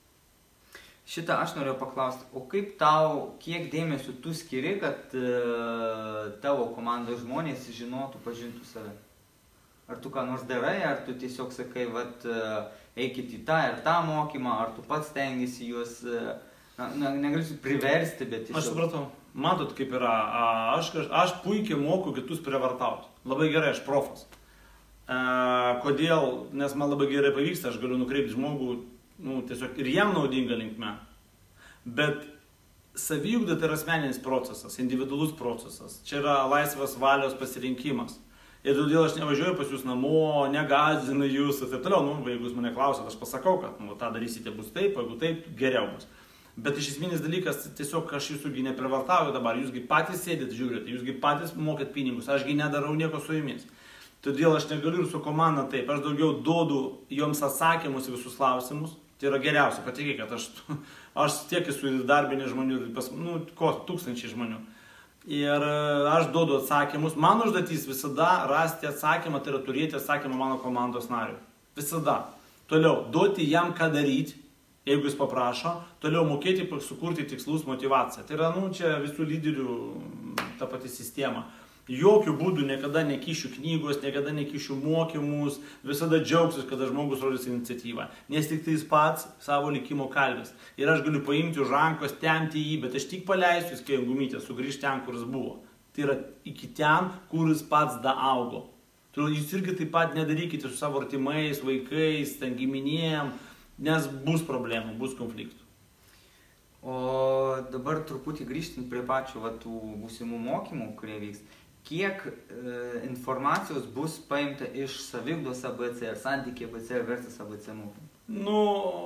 Šitą aš noriu paklausti, o kaip tau, kiek dėmesio tu skiri, kad uh, tavo komandos žmonės žinotų, pažintų save? Ar tu ką nors darai, ar tu tiesiog sakai, vat, uh, eikit į tą ir tą mokymą, ar tu pats stengiasi juos, uh, na, na, negaliu priversti, bet tiesiog... Aš supratau, matot kaip yra, aš, aš puikiai moku kitus privartauti. Labai gerai, aš profas. Uh, kodėl? Nes man labai gerai pavyksta, aš galiu nukreipti žmogų, nu, tiesiog ir jam naudinga linkme. Bet saviugda tai yra asmeninis procesas, individualus procesas. Čia yra laisvas valios pasirinkimas. Ir todėl aš nevažiuoju pas jūs namo, negąsdinu jūs ir taip toliau. Nu, jeigu jūs mane klausot, aš pasakau, kad nu, tą darysite bus taip, jeigu taip, geriau bus. Bet iš esminis dalykas, tiesiog aš jūsųgi neprivartauju dabar. Jūsgi patys sėdit, žiūrite, jūsgi patys mokėt pinigus, ašgi nedarau nieko su jumis. Todėl aš negaliu ir su komanda taip, aš daugiau duodu joms atsakymus į visus klausimus. Tai yra geriausia, patikėkit, aš, aš tiek esu darbinė žmonių, pas, nu, ko, tūkstančiai žmonių. Ir aš duodu atsakymus. Mano užduotis visada rasti atsakymą, tai yra turėti atsakymą mano komandos nariui. Visada. Toliau, duoti jam ką daryti, jeigu jis paprašo. Toliau mokėti sukurti tikslus, motivaciją. Tai yra, nu, čia visų lyderių ta pati sistema. Jokių būdų niekada nekišiu knygos, niekada nekišiu mokymus, visada džiaugsiu, kada žmogus rodys iniciatyvą. Nes tik tai jis pats savo likimo kalvis. Ir aš galiu paimti už rankos, temti jį, bet aš tik paleisiu skėjų gumytę, sugrįžti ten, kur jis buvo. Tai yra iki ten, kur jis pats da augo. Todėl jūs irgi taip pat nedarykite su savo artimais, vaikais, ten giminėjim, nes bus problemų, bus konfliktų. O dabar truputį grįžtant prie pačių va, tų būsimų mokymų, kurie vyks. Kiek e, informacijos bus paimta iš saviugdos A B C ir santykiai A B C versus A B C mokymų? Nu,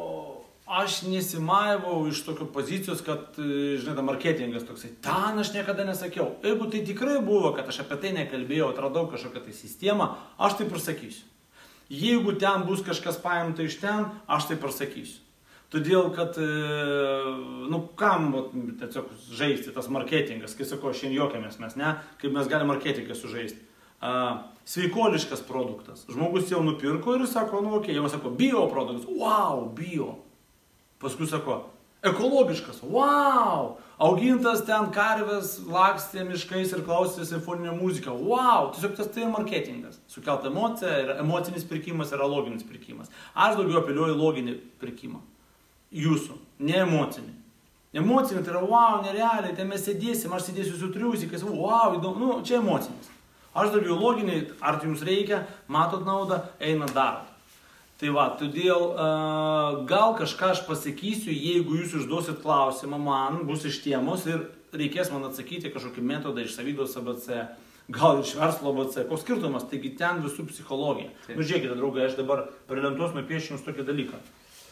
aš nesimaivau iš tokio pozicijos, kad, žinai, ta marketingas toksai. Ten aš niekada nesakiau. Jeigu tai tikrai buvo, kad aš apie tai nekalbėjau, atradau kažkokią tai sistemą, aš taip ir sakysiu. Jeigu ten bus kažkas paimta iš ten, aš taip ir sakysiu. Todėl, kad, nu, kam tiesiog žaisti tas marketingas, kai sako, šiandien jokiamės mes, ne, kaip mes galime marketingą sužaisti. A, sveikoliškas produktas. Žmogus jau nupirko ir sako, nu, okei, okay, jau sako, bio produktas, wow, bio. Paskui sako, ekologiškas, wow, augintas ten karvės, lakstė miškais ir klausė simfoninę muziką, wow, tiesiog tas tai marketingas. Sukelt emociją, ir emocinis pirkimas yra loginis pirkimas. Aš daugiau apeliuoju loginį pirkimą. Jūsų, ne emocinį. Emocinį tai yra, wow, nerealiai, tai mes sėdėsim, aš sėdėsiu su triusikais, wow, įdomu, nu, čia emocinis. Aš daugiau loginį, ar tai jums reikia, matot naudą, eina darot. Tai va, todėl uh, gal kažką aš pasakysiu, jeigu jūs užduosit klausimą man, bus iš temos ir reikės man atsakyti kažkokį metodą iš saviugdos A B C, gal iš verslo A B C, koks skirtumas, taigi ten visų psichologija. Nu, žiūrėkite, draugai, aš dabar prie lentos nupiešiu jums tokį dalyką.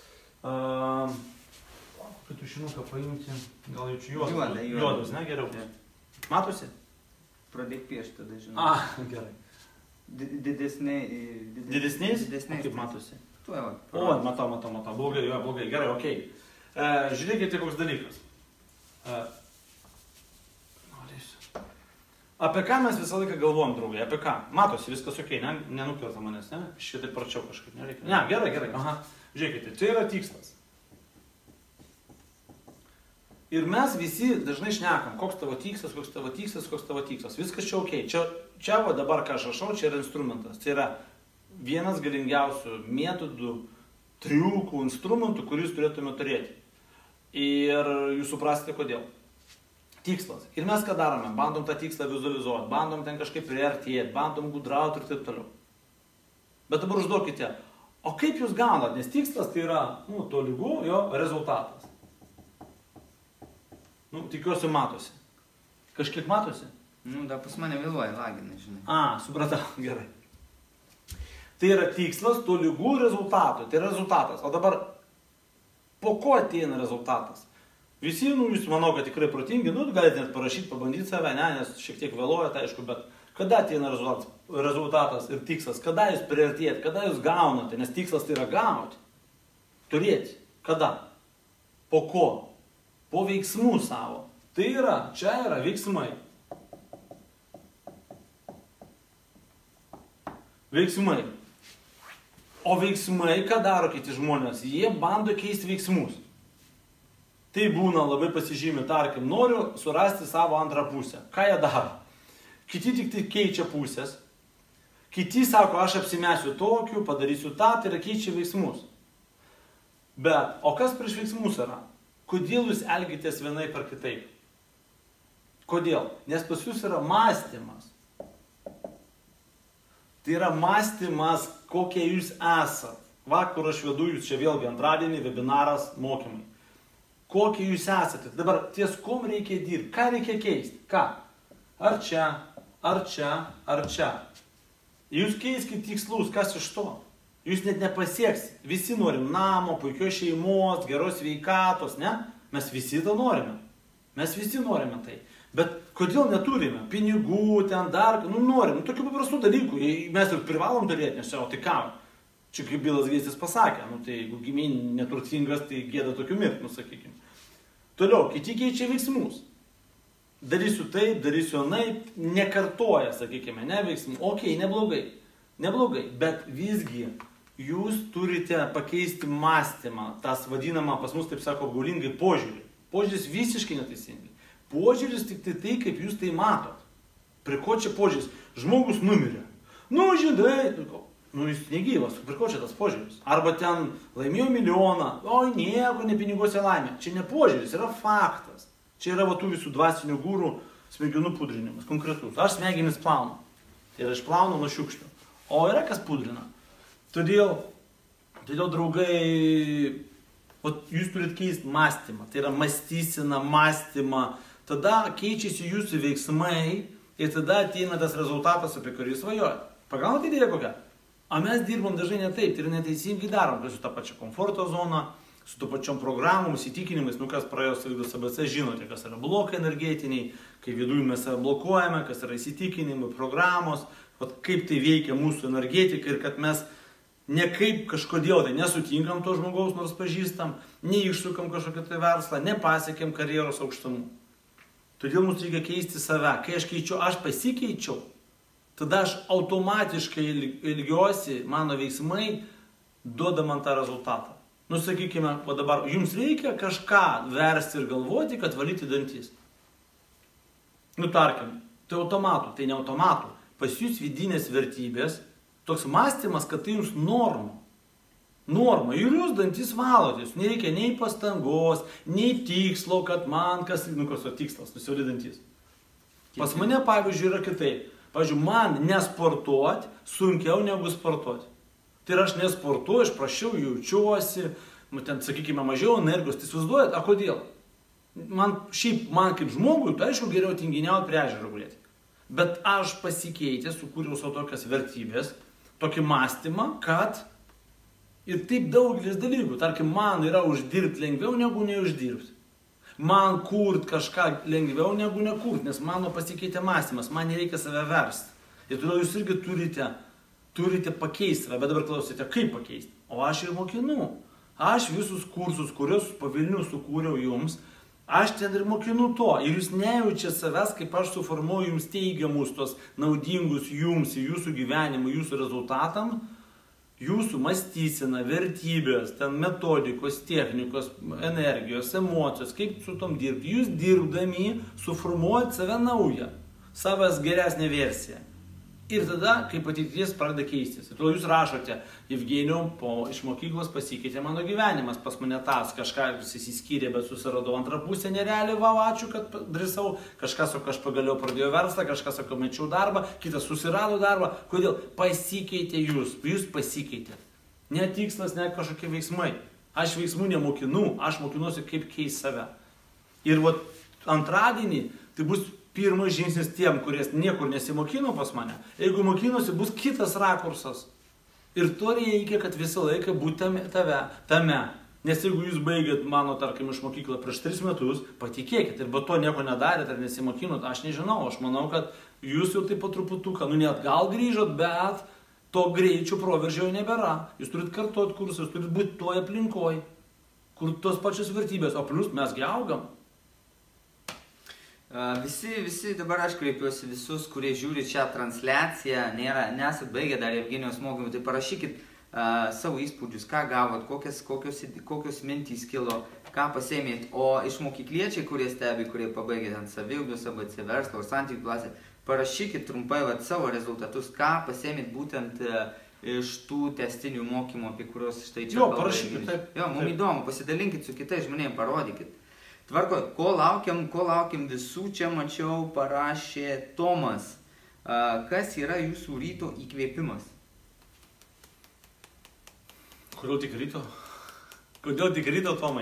Uh, kokį tušinuką paimti, gal jau čia juodas, juodas, juodas, ne, geriau. Ja. Matosi? Pradėk piešti tada, žinau. Ah, gerai. Didesniai, didesniais? Didesniais? Didesniais. Kaip matosi? Tu jau. O, matau, matau, matau, blogai, jo, blogai, gerai, okei. Okay. Uh, žiūrėkite, koks dalykas. Uh, apie ką mes visą laiką galvojam, draugai, apie ką? Matosi, viskas okei, okay, ne, nenukirta manęs, ne? Šitai pračiau kažkaip, nereikia. Ne, gerai, gerai, aha. Žiūrėkite, tai yra tikslas. Ir mes visi dažnai šnekam, koks tavo tikslas, koks tavo tikslas, koks tavo tikslas. Viskas čia ok. Čia, čia va dabar, ką aš rašau, čia yra instrumentas. Tai yra vienas galingiausių metodų, triukų, instrumentų, kuriuos turėtume turėti. Ir jūs suprasite, kodėl. Tikslas. Ir mes ką darome? Bandom tą tikslą vizualizuoti, bandom ten kažkaip priartėti, bandom gudrauti ir taip toliau. Bet dabar užduokite, o kaip jūs gaunat? Nes tikslas tai yra, nu, tolygu jo rezultatas. Nu, tikiuosi matosi. Kažkiek matosi? Nu, da pas mane vėluoja, lagina, žinai. A, supratau, gerai. Tai yra tikslas tolygu rezultatui. Tai yra rezultatas. O dabar, po ko ateina rezultatas? Visi, nu, jūs manau, kad tikrai protingi, nu, galite net parašyti, pabandyti save, ne, nes šiek tiek vėluoja, tai aišku, bet kada ateina rezultatas, rezultatas ir tikslas, kada jūs priartėjate, kada jūs gaunate, nes tikslas tai yra gauti, turėti, kada, po ko, po veiksmų savo. Tai yra, čia yra veiksmai. Veiksmai. O veiksmai, ką daro kiti žmonės, jie bando keisti veiksmus. Tai būna labai pasižymė, tarkim, noriu surasti savo antrą pusę. Ką jie daro? Kiti tik tai keičia pusės. Kiti sako, aš apsimesiu tokiu, padarysiu tą, tai yra keičia veiksmus. Bet, o kas prieš veiksmus yra? Kodėl jūs elgitės vienaip ar kitaip? Kodėl? Nes pas jūs yra mąstymas. Tai yra mąstymas, kokie jūs esat. Vakar aš vedu jūs čia vėlgi antradienį, webinaras, mokymai. Kokie jūs esate. Dabar ties kom reikia dirbti, ką reikia keisti, ką? Ar čia, ar čia, ar čia. Jūs keiskite tikslus, kas iš to? Jūs net nepasieksit. Visi norim namo, puikios šeimos, geros sveikatos, ne? Mes visi to norime. Mes visi norime tai. Bet kodėl neturime? Pinigų, ten dar, nu norim, nu tokių paprastų dalykų. Mes ir privalom turėti, nes čia, o tai ką? Čia kaip Bilas Geitsas pasakė, nu tai jeigu gimė neturtingas, tai gėda tokių mirti, nu sakykime. Toliau, kiti keičia veiksmus. Darysiu taip, darysiu anaip, nekartoja, sakykime, ne veiksmų. Ok, neblogai, neblogai, bet visgi jūs turite pakeisti mąstymą, tas vadinama pas mus, taip sako, apgaulingai požiūrį. Požiūris visiškai neteisingai. Požiūris tik tai tai, kaip jūs tai matot. Prie ko čia požiūris? Žmogus numirė. Nu, žinai, nu jis negyvas, prie ko čia tas požiūris? Arba ten laimėjo milijoną, oi nieko, ne piniguose laimė. Čia ne požiūris, yra faktas. Čia yra va tų visų dvasinių gūrų smegenų pudrinimas, konkretus. Aš smegenis plaunu. Tai yra išplaunu nuo šiukšlių. O yra kas pudrina. Todėl, todėl draugai, va, jūs turit keisti mąstymą. Tai yra mąstysena, mąstymą. Tada keičiasi jūsų veiksmai ir tada ateina tas rezultatas, apie kurį svajojat. Pagaunate idėją kokią? O mes dirbam dažnai ne taip, tai yra neteisingai darom, tai su tą pačią komforto zoną, su to pačiom programom, įsitikinimais, nu kas praėjo savidos A B C, žinote, kas yra blokai energetiniai, kai viduje mes save blokuojame, kas yra įsitikinimai, programos, vat, kaip tai veikia mūsų energetika ir kad mes ne kaip kažkodėl tai nesutinkam to žmogaus, nors pažįstam, neišsukam kažkokią tai verslą, nepasiekėm karjeros aukštumų. Todėl mums reikia keisti save. Kai aš keičiu, aš pasikeičiau, tada aš automatiškai ilgiuosi, mano veiksmai duoda man tą rezultatą. Nusakykime, o dabar jums reikia kažką versti ir galvoti, kad valyti dantis. Nu tarkim, tai automatų, tai ne automatų. Pas jūs vidinės vertybės, toks mąstymas, kad tai jums norma. Norma. Ir jūs dantis valotės. Nereikia nei pastangos, nei tikslo, kad man kas, nu kas o tikslas, nusivalyti dantis. Pas mane, pavyzdžiui, yra kitaip. Pavyzdžiui, man nesportuoti sunkiau negu sportuoti. Tai yra aš nesportuoju, aš prašiau jaučiuosi, ten, sakykime, mažiau energijos, tai įsivaizduojat, a kodėl? Man šiaip, man kaip žmogui, tai aišku, geriau tinginiauti prie ežero gulėti. Bet aš pasikeitęs, sukūriau savo tokias vertybės, tokį mąstymą, kad ir taip daugelis dalykų, tarkim, man yra uždirbti lengviau negu neuždirbti. Man kurt kažką lengviau negu nekurt, nes mano pasikeitė mąstymas, man nereikia save versti. Ir todėl jūs irgi turite turite pakeisti save, bet dabar klausite, kaip pakeisti. O aš ir mokinu. Aš visus kursus, kuriuos po Vilnių sukūriau jums, aš ten ir mokinu to. Ir jūs nejaučiate savęs, kaip aš suformuoju jums teigiamus, tos naudingus jums, jūsų gyvenimui, jūsų rezultatam, jūsų mąstysena, vertybės, ten metodikos, technikos, energijos, emocijos, kaip su tom dirbti. Jūs dirbdami suformuojate save naują, savęs geresnę versiją. Ir tada, kaip ateities pradeda keistis. Ir todėl jūs rašote, Evgenijau, po iš mokyklos pasikeitė mano gyvenimas, pas mane tas, kažką įsiskyrė, bet susiradau antrą pusę nerealiai, va, ačiū, kad drįsau, kažkas, o aš pagaliau pradėjau verslą, kažkas, o mečiau darbą, kitas susirado darbą. Kodėl? Pasikeitė jūs, jūs pasikeitė. Ne tikslas, ne kažkokie veiksmai. Aš veiksmų nemokinu, aš mokinuosi, kaip keisti save. Ir vat antradienį tai bus pirmas žingsnis tiem, kurie niekur nesimokino pas mane. Jeigu mokinusi, bus kitas rakursas. Ir to reikia, kad visą laiką būtume tave, tame. Nes jeigu jūs baigėt mano, tarkim, iš mokyklą prieš tris metus, patikėkit, ir be to nieko nedarėt ar nesimokinot, aš nežinau, aš manau, kad jūs jau taip po truputuką, nu net gal grįžot, bet to greičio proveržio jau nebėra. Jūs turit kartuoti kursus, jūs turit būti toj aplinkoj, kur tos pačios vertybės, o plus mesgi augam. Visi, visi, dabar aš kreipiuosi visus, kurie žiūri šią transliaciją, nėra, nesat baigę dar Evgenijos mokymų, tai parašykit uh, savo įspūdžius, ką gavot, kokios, kokios, kokios mintys kilo, ką pasėmėt. O iš mokykliečiai, kurie stebi, kurie pabaigė ten saviugdos, A B C verslo, santykių klasę, parašykit trumpai vat, savo rezultatus, ką pasėmėt būtent uh, iš tų testinių mokymų, apie kuriuos štai čia kalbame. Jo, parašykit taip. Jo, mums įdomu, pasidalinkit su kitais žmonėm, parodykit. Tvarko, ko laukiam, ko laukiam visų, čia mačiau, parašė Tomas. Kas yra jūsų ryto įkvėpimas? Kodėl tik ryto? Kodėl tik ryto, Tomai?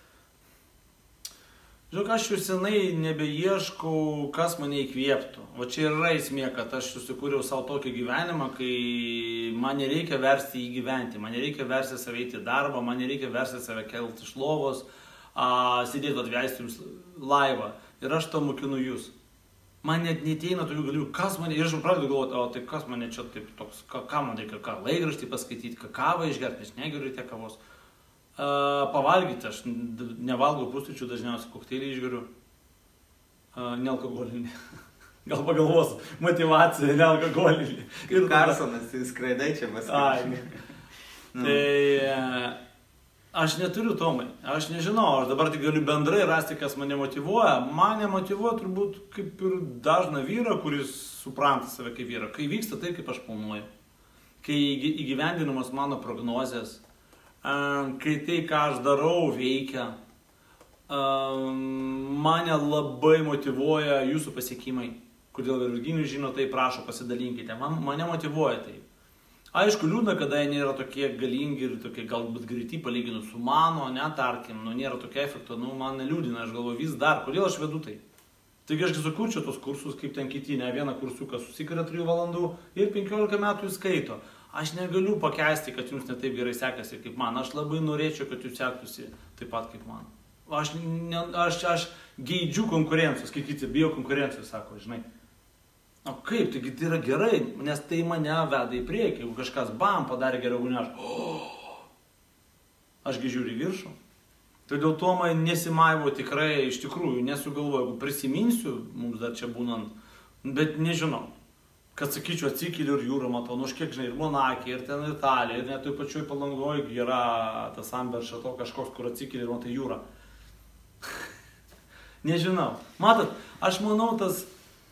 Žiūrėk, aš jau senai nebeieškau, kas mane įkvėptų. O čia yra esmė, kad aš susikūriau savo tokį gyvenimą, kai man nereikia versti jį gyventi, man nereikia versti save eiti į darbą, man nereikia versti save kelti iš lovos, a, sėdėti atvesti jums laivą. Ir aš to mokinu jūs. Man net neteina tokių galimybių, kas mane, ir aš pradedu galvoti, o tai kas mane čia taip toks, ką, ką man reikia, ką laikraštį paskaityti, ką kavą išgerti, aš negeriu tiek kavos. A, pavalgyti, aš nevalgau pusryčių, dažniausiai kokteilį išgeriu, a, nealkoholinį. Gal pagalvos, motyvacija, nealkoholinį. Kaip Karsonas, skraidai čia paskaityti. Tai... Aš neturiu, Tomai, aš nežinau, aš dabar tik galiu bendrai rasti, kas mane motyvuoja. Mane motyvuoja turbūt kaip ir dažną vyrą, kuris supranta save kaip vyrą. Kai vyksta tai, kaip aš planuoju. Kai įgyvendinamas mano prognozės, kai tai, ką aš darau, veikia, mane labai motyvuoja jūsų pasiekimai. Kodėl Virginijus žino, tai prašo, pasidalinkite. Man, mane motyvuoja tai. Aišku, liūdna, kada jie nėra tokie galingi ir tokie galbūt greiti palyginus su mano, netarkim, nu nėra tokio efekto, nu man neliūdina, aš galvoju vis dar, kodėl aš vedu tai. Taigi aš sukurčiau tos kursus, kaip ten kiti, ne vieną kursiuką susikaria trijų valandų ir penkiolika metų jis skaito. Aš negaliu pakeisti, kad jums ne taip gerai sekasi kaip man, aš labai norėčiau, kad jūs sektųsi taip pat kaip man. Aš, ne, aš, aš geidžiu konkurencijos, kaip kiti bijo konkurencijos, sako, žinai. O kaip, taigi tai yra gerai, nes tai mane veda į priekį, jeigu kažkas bam padarė geriau, ne aš, oh, ašgi žiūriu į viršų. Todėl to man nesimaivo tikrai, iš tikrųjų, nesugalvoju, jeigu prisiminsiu, mums dar čia būnant, bet nežinau, kad sakyčiau, atsikeliu ir jūrą matau, nu aš kiek žinai, ir Monakė, ir ten Italija, ir net toj pačioj Palangoj yra tas Amberšato kažkoks, kur atsikeli ir matai jūrą. Nežinau, matot, aš manau tas...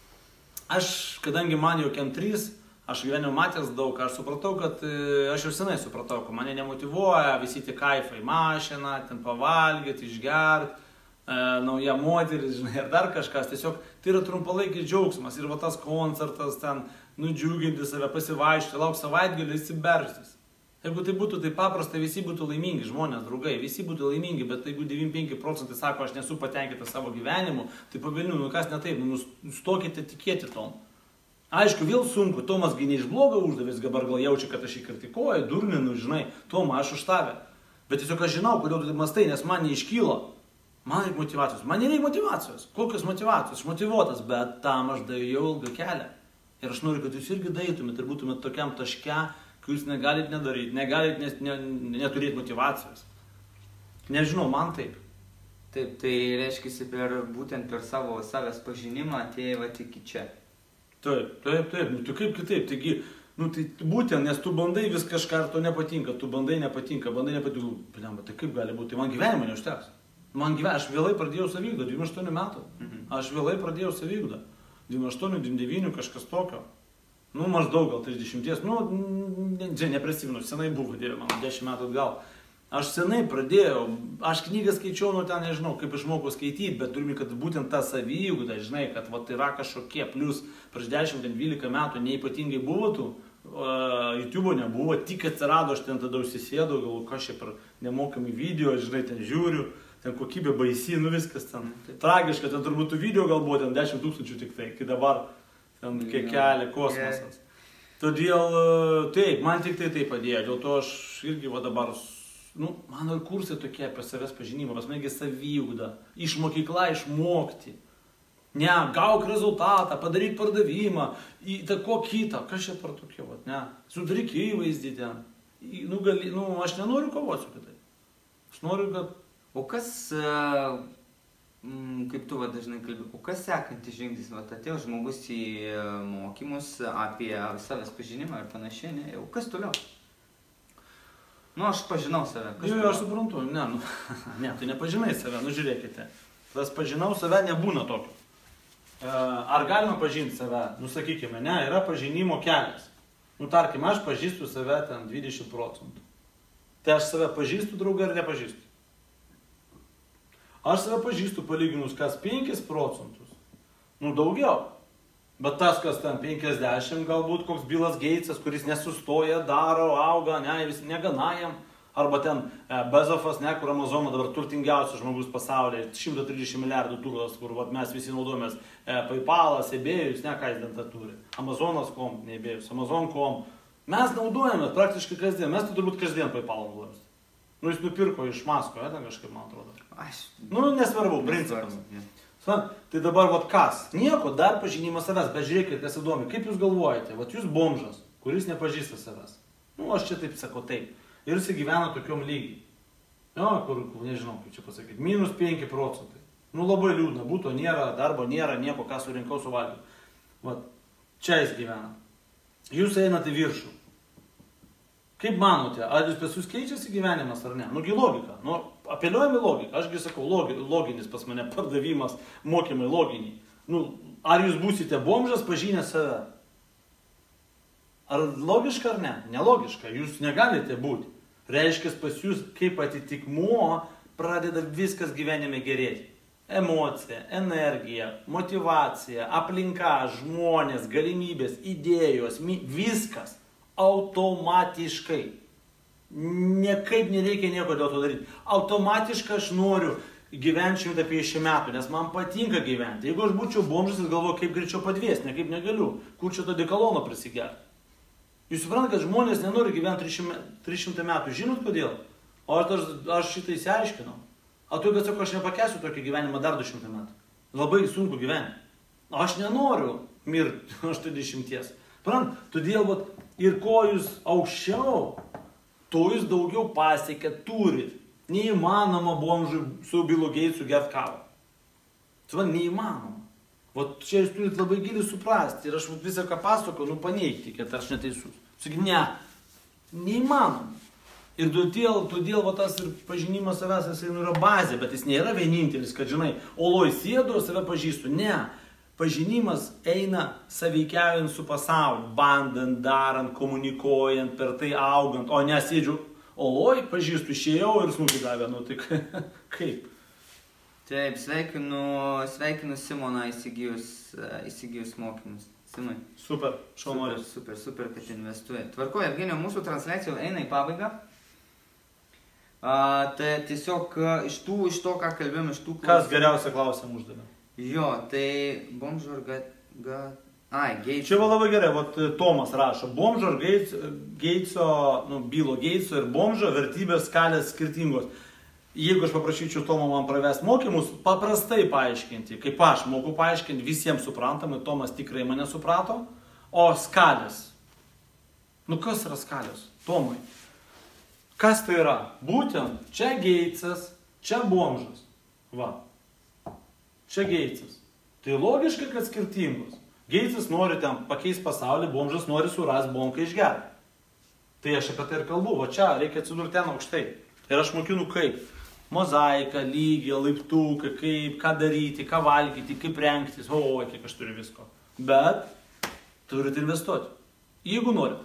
Aš, kadangi man jau kem trys, aš gyvenime matęs daug, aš supratau, kad aš jau senai supratau, kad mane nemotyvuoja visi tie kaifai, mašina, ten pavalgyti, išgerti, e, nauja moteris, žinai, ir dar kažkas. Tiesiog tai yra trumpalaikis džiaugsmas ir va tas koncertas, ten nudžiuginti save, pasivaišti, lauk savaitgalį, įsiberžtis. Jeigu tai būtų taip paprasta, visi būtų laimingi, žmonės, draugai, visi būtų laimingi, bet jeigu devyniasdešimt penki procentai sako, aš nesu patenkintas savo gyvenimu, tai pavilniu, nu kas ne taip, nu nustokite tikėti tom. Aišku, vėl sunku, Tomas gi ne iš blogo uždavės, dabar gal jaučia, kad aš jį kritikuoju, durninu, žinai, Toma, aš už tave. Bet tiesiog aš žinau, kodėl tu taip mastai, nes man neiškylo. Man reikia motyvacijos, man nereikia motyvacijos. Kokios motyvacijos? Aš motyvuotas, bet tam aš daėjau ilgą kelią. Ir aš noriu, kad jūs irgi daeitumėt ir būtumėt tokiam taške, kai jūs negalit nedaryti, negalit nes, ne, neturėti motivacijos. Nežinau, man taip. Taip, tai reiškia, per, būtent per savo savęs pažinimą atėjai va iki čia. Taip, taip, taip, nu tu kaip kitaip, taigi, nu tai būtent, nes tu bandai vis kažką ir to nepatinka, tu bandai nepatinka, bandai nepatinka, bet tai kaip gali būti, man gyvenimo neužteks. Man gyvenimo, aš vėlai pradėjau savigdą, dvidešimt aštuonių metų, mhm. Aš vėlai pradėjau savigdą, dvidešimt aštuonių, dvidešimt devynių, kažkas tokio. Nu, maždaug gal trisdešimties, nu, ne, neprisimenu, senai buvo, dieve mano, dešimt metų atgal. Aš senai pradėjau, aš knygą skaičiau, nu ten nežinau, kaip išmokau skaityti, bet turime, kad būtent ta saviugda, žinai, kad va, tai yra kažkokie, plus prieš dešimt dvylika metų neipatingai buvo tų, uh, YouTube'o nebuvo, tik atsirado, aš ten tada užsisėdau, galvoju, kas čia per nemokami video, žinai, ten žiūriu, ten kokybė baisi, nu viskas ten tragiška, ten turbūt tų video gal buvo ten dešimt tūkstančių tik tai, kai dabar ten kiek kelia kosmosas. Todėl, taip, man tik tai tai padėjo, dėl to aš irgi va dabar, nu, mano ir kursai tokie apie savęs pažinimą, pas manegi saviugda, iš mokykla išmokti. Ne, gauk rezultatą, padaryk pardavimą, įtako kitą, kas čia par tokie, va, ne, sudaryk įvaizdį ten. Nu, gali, nu, aš nenoriu kovoti su kitai. Aš noriu, kad... O kas... Uh... Kaip tu va dažnai kalbi, o kas sekantis žingsnis, va atėjo žmogus į mokymus apie savęs pažinimą ir panašiai, ne, jau kas toliau? Nu, aš pažinau save. Jo, jo, aš suprantu, ne, nu, ne, tu nepažinai save, nu žiūrėkite, tas pažinau save nebūna tokio. Ar galima pažinti save, nu sakykime, ne, yra pažinimo kelias. Nu, tarkim, aš pažįstu save ten dvidešimt procentų. Tai aš save pažįstu, draugą, ar nepažįstu? Aš save pažįstu palyginus kas penkis procentus, nu daugiau, bet tas, kas ten penkiasdešimt, galbūt koks Bilas Geitsas, kuris nesustoja, daro, auga, ne, vis negana jam, arba ten e, Bezofas, ne, kur Amazono dabar turtingiausias žmogus pasaulyje, šimtas trisdešimt milijardų turtas, kur vat, mes visi naudojamės, e, PayPalas, eBay'us, ne, ką jis ten tą turi, Amazonas punkt com, ne eBay'us, Amazon punkt com, mes naudojamės praktiškai kasdien, mes tai turbūt kasdien PayPal naudojamės. Nu, jis nupirko iš Masko, ten kažkaip, man atrodo. Aš... Nu, nesvarbu, principas. Tai dabar, vat kas? Nieko, dar pažinimas savęs, bet žiūrėkit, kas įdomi. Kaip jūs galvojate, vat jūs bomžas, kuris nepažįsta savęs. Nu, aš čia taip sakau taip. Ir jis gyvena tokiom lygiai. Jo, kur, nežinau, kaip čia pasakyti, minus penki procentai. Nu, labai liūdna, būto nėra, darbo nėra, nieko, ką surinkau suvalgiau. Vat, čia jis gyvena. Jūs einate į viršų. Kaip manote, ar jūs pas jūs keičiasi gyvenimas ar ne? Nugi logika, nu, apeliuojame logiką, ašgi sakau, logi, loginis pas mane pardavimas, mokymai loginiai. Nu, ar jūs būsite bomžas pažinę save? Ar logiška ar ne? Nelogiška, jūs negalite būti. Reiškia, pas jūs kaip atitikmuo pradeda viskas gyvenime gerėti. Emocija, energija, motivacija, aplinka, žmonės, galimybės, idėjos, viskas. Automatiškai. Niekaip nereikia nieko dėl to daryti. Automatiškai aš noriu gyventi šimtą penkiasdešimt metų, nes man patinka gyventi. Jeigu aš būčiau bomžas, aš galvoju, kaip greičiau padvies, ne kaip negaliu. Kur čia to dekalono prisigerti? Jūs suprantate, kad žmonės nenori gyventi tris šimtus metų. Žinot kodėl? O aš, aš šitą įsiaiškinau. O tu, kad sako, aš nepakęsiu tokį gyvenimą dar du šimtus metų. Labai sunku gyventi. Aš nenoriu mirti aštuoniasdešimties. Prant, todėl vat, ir ko jūs aukščiau, to jūs daugiau pasiekę turit. Neįmanoma bomžui su Billu Gatesu gert kavą. Suvan, neįmanoma. Vat čia jūs turit labai giliai suprasti. Ir aš visą ką pasakau, nu paneigti, kad aš neteisus. Sakyk, ne, neįmanoma. Ir todėl, todėl va, tas ir pažinimas savęs, jis yra bazė, bet jis nėra vienintelis, kad žinai, oloj sėdu, save pažįstu. Ne. Pažinimas eina saveikiaujant su pasauliu, bandant, darant, komunikuojant, per tai augant, o nesėdžiu, oloj, pažįstu, išėjau ir smūgį davė, nu tai kaip? Taip, sveikinu, sveikinu Simoną įsigijus, įsigijus mokymus. Simai. Super, šaunuolis. Super, super, super, kad investuoja. Tvarko, Evgenijau, mūsų transliacija eina į pabaigą. A, tai tiesiog iš, tų, iš to, ką kalbėjom, iš tų klausimų. Kas geriausią klausimą uždavė? Jo, tai bomžo ar ga... ga... Ai, Gateso. Čia va labai gerai, vat Tomas rašo, bomžo ar Gateso, nu, Billo Gateso ir bomžo vertybės skalės skirtingos. Jeigu aš paprašyčiau Tomo man pravesti mokymus, paprastai paaiškinti, kaip aš moku paaiškinti, visiems suprantamai, Tomas tikrai mane suprato, o skalės. Nu kas yra skalės? Tomai. Kas tai yra? Būtent čia Gatesas, čia bomžas. Va. Čia Gatesas. Tai logiška, kad skirtingos. Gatesas nori ten pakeisti pasaulį, bomžas nori surasti bomką išgerti. Tai aš apie tai ir kalbu, o čia reikia atsidurti ten aukštai. Ir aš mokinu kaip. Mozaika, lygį, laiptuką, kaip, ką daryti, ką valgyti, kaip rengtis. O, kiek aš turiu visko. Bet turit investuoti. Jeigu norit.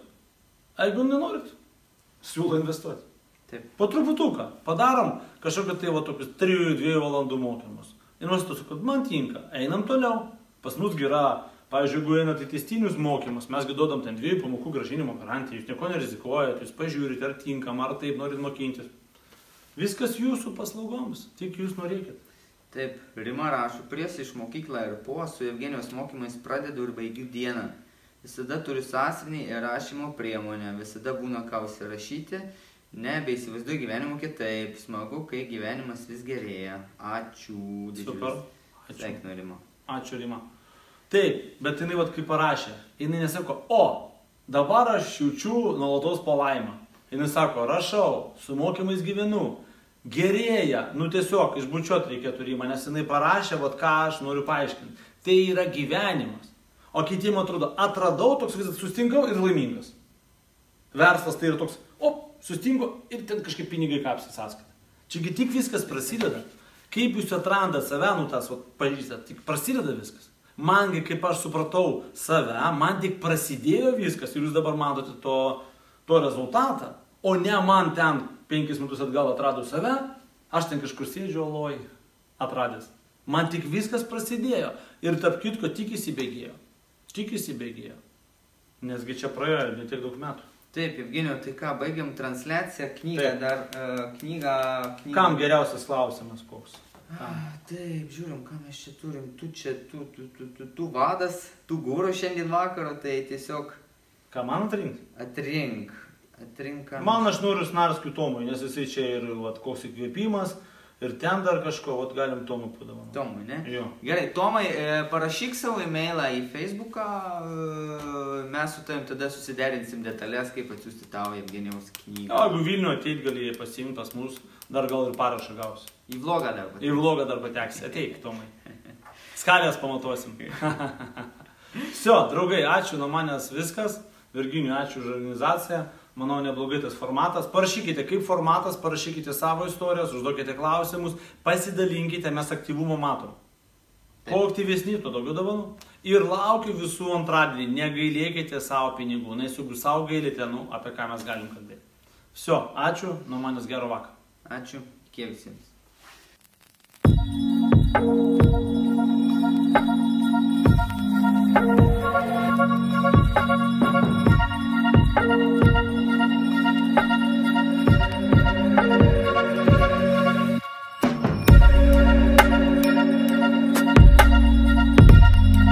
A jeigu nenorit, siūlau investuoti. Taip. Po truputuką. Padarom kažkokią tai va tokius trijų dviejų valandų mokymus. Investuosiu, kad man tinka. Einam toliau. Pas mus yra, pavyzdžiui, jeigu einate tęstinius mokymus, mes duodam ten dviejų pamokų grąžinimo garantiją. Jūs nieko nerizikuojate, jūs pažiūrite, ar tinkam, ar taip norit mokintis. Viskas jūsų paslaugoms, tik jūs norėkit. Taip, Rima rašo, prieš iš mokyklą ir po su Evgenijos mokymais pradedu ir baigiu dieną. Visada turiu sąsiuvinį ir rašymo priemonę, visada būna ką užsirašyti, nebeįsivaizduoju gyvenimo kitaip, smagu, kai gyvenimas vis gerėja. Ačiū. Super. Ačiū. Sveikinu, Rima. Ačiū, Rima. Taip, bet jinai vat kaip parašė, jinai nesako, o, dabar aš jaučiu nuolatos palaimą. Jinai sako, rašau, su mokymais gyvenu, gerėja, nu tiesiog išbučiuot reikėtų Rima, nes jinai parašė, vat ką aš noriu paaiškinti. Tai yra gyvenimas. O kitiem atrodo, atradau toks visas, sustinkau ir laimingas. Verslas tai yra toks, o, sustinko ir ten kažkaip pinigai kapsi sąskaitą. Čiagi tik viskas prasideda. Kaip jūs atrandat save, nu tas, vat, pažįstat, tik prasideda viskas. Mangi, kaip aš supratau save, man tik prasidėjo viskas ir jūs dabar matote to, to rezultatą, o ne man ten penkis metus atgal atradau save, aš ten kažkur sėdžiu oloj atradęs. Man tik viskas prasidėjo ir tarp kitko tik įsibėgėjo. Tik įsibėgėjo. Nesgi čia praėjo ne tiek daug metų. Taip, Evgenijau, tai ką, baigiam transliaciją, knygą Taip. dar, uh, knygą, knygą... Kam geriausias klausimas koks? Ah, taip, žiūrim, ką mes čia turim, tu čia, tu, tu, tu, tu, tu vadas, tu gūro šiandien vakaro, tai tiesiog... Ką man atrink? Atrink, atrink, ką... Man aš noriu Snarskių Tomui, nes jisai čia ir vat, koks įkvėpimas, ir ten dar kažko, vat galim Tomui padovanoti. Tomui, ne? Jo. Gerai, Tomai, e, parašyk savo e-mailą į Facebooką, e, mes su tavim tada susiderinsim detalės, kaip atsiųsti tau Evgenijaus knygą. O, jeigu Vilnių ateit gali pasiimti pas mus, dar gal ir parašą gausi. Į vlogą dar pateksi. Į vlogą dar pateksi, ateik Tomai. Skalės pamatuosim. Sio, draugai, ačiū nuo manęs viskas. Virginijui, ačiū už organizaciją. manau, neblogai tas formatas. Parašykite kaip formatas, parašykite savo istorijas, užduokite klausimus, pasidalinkite, mes aktyvumo matom. Kuo aktyvesni, tuo daugiau dovanų. Ir laukiu visų antradienį, negailėkite savo pinigų, nes jeigu savo gailite, nu, apie ką mes galim kalbėti. Visio, ačiū, nuo manęs gero vakaro. Ačiū, iki visiems.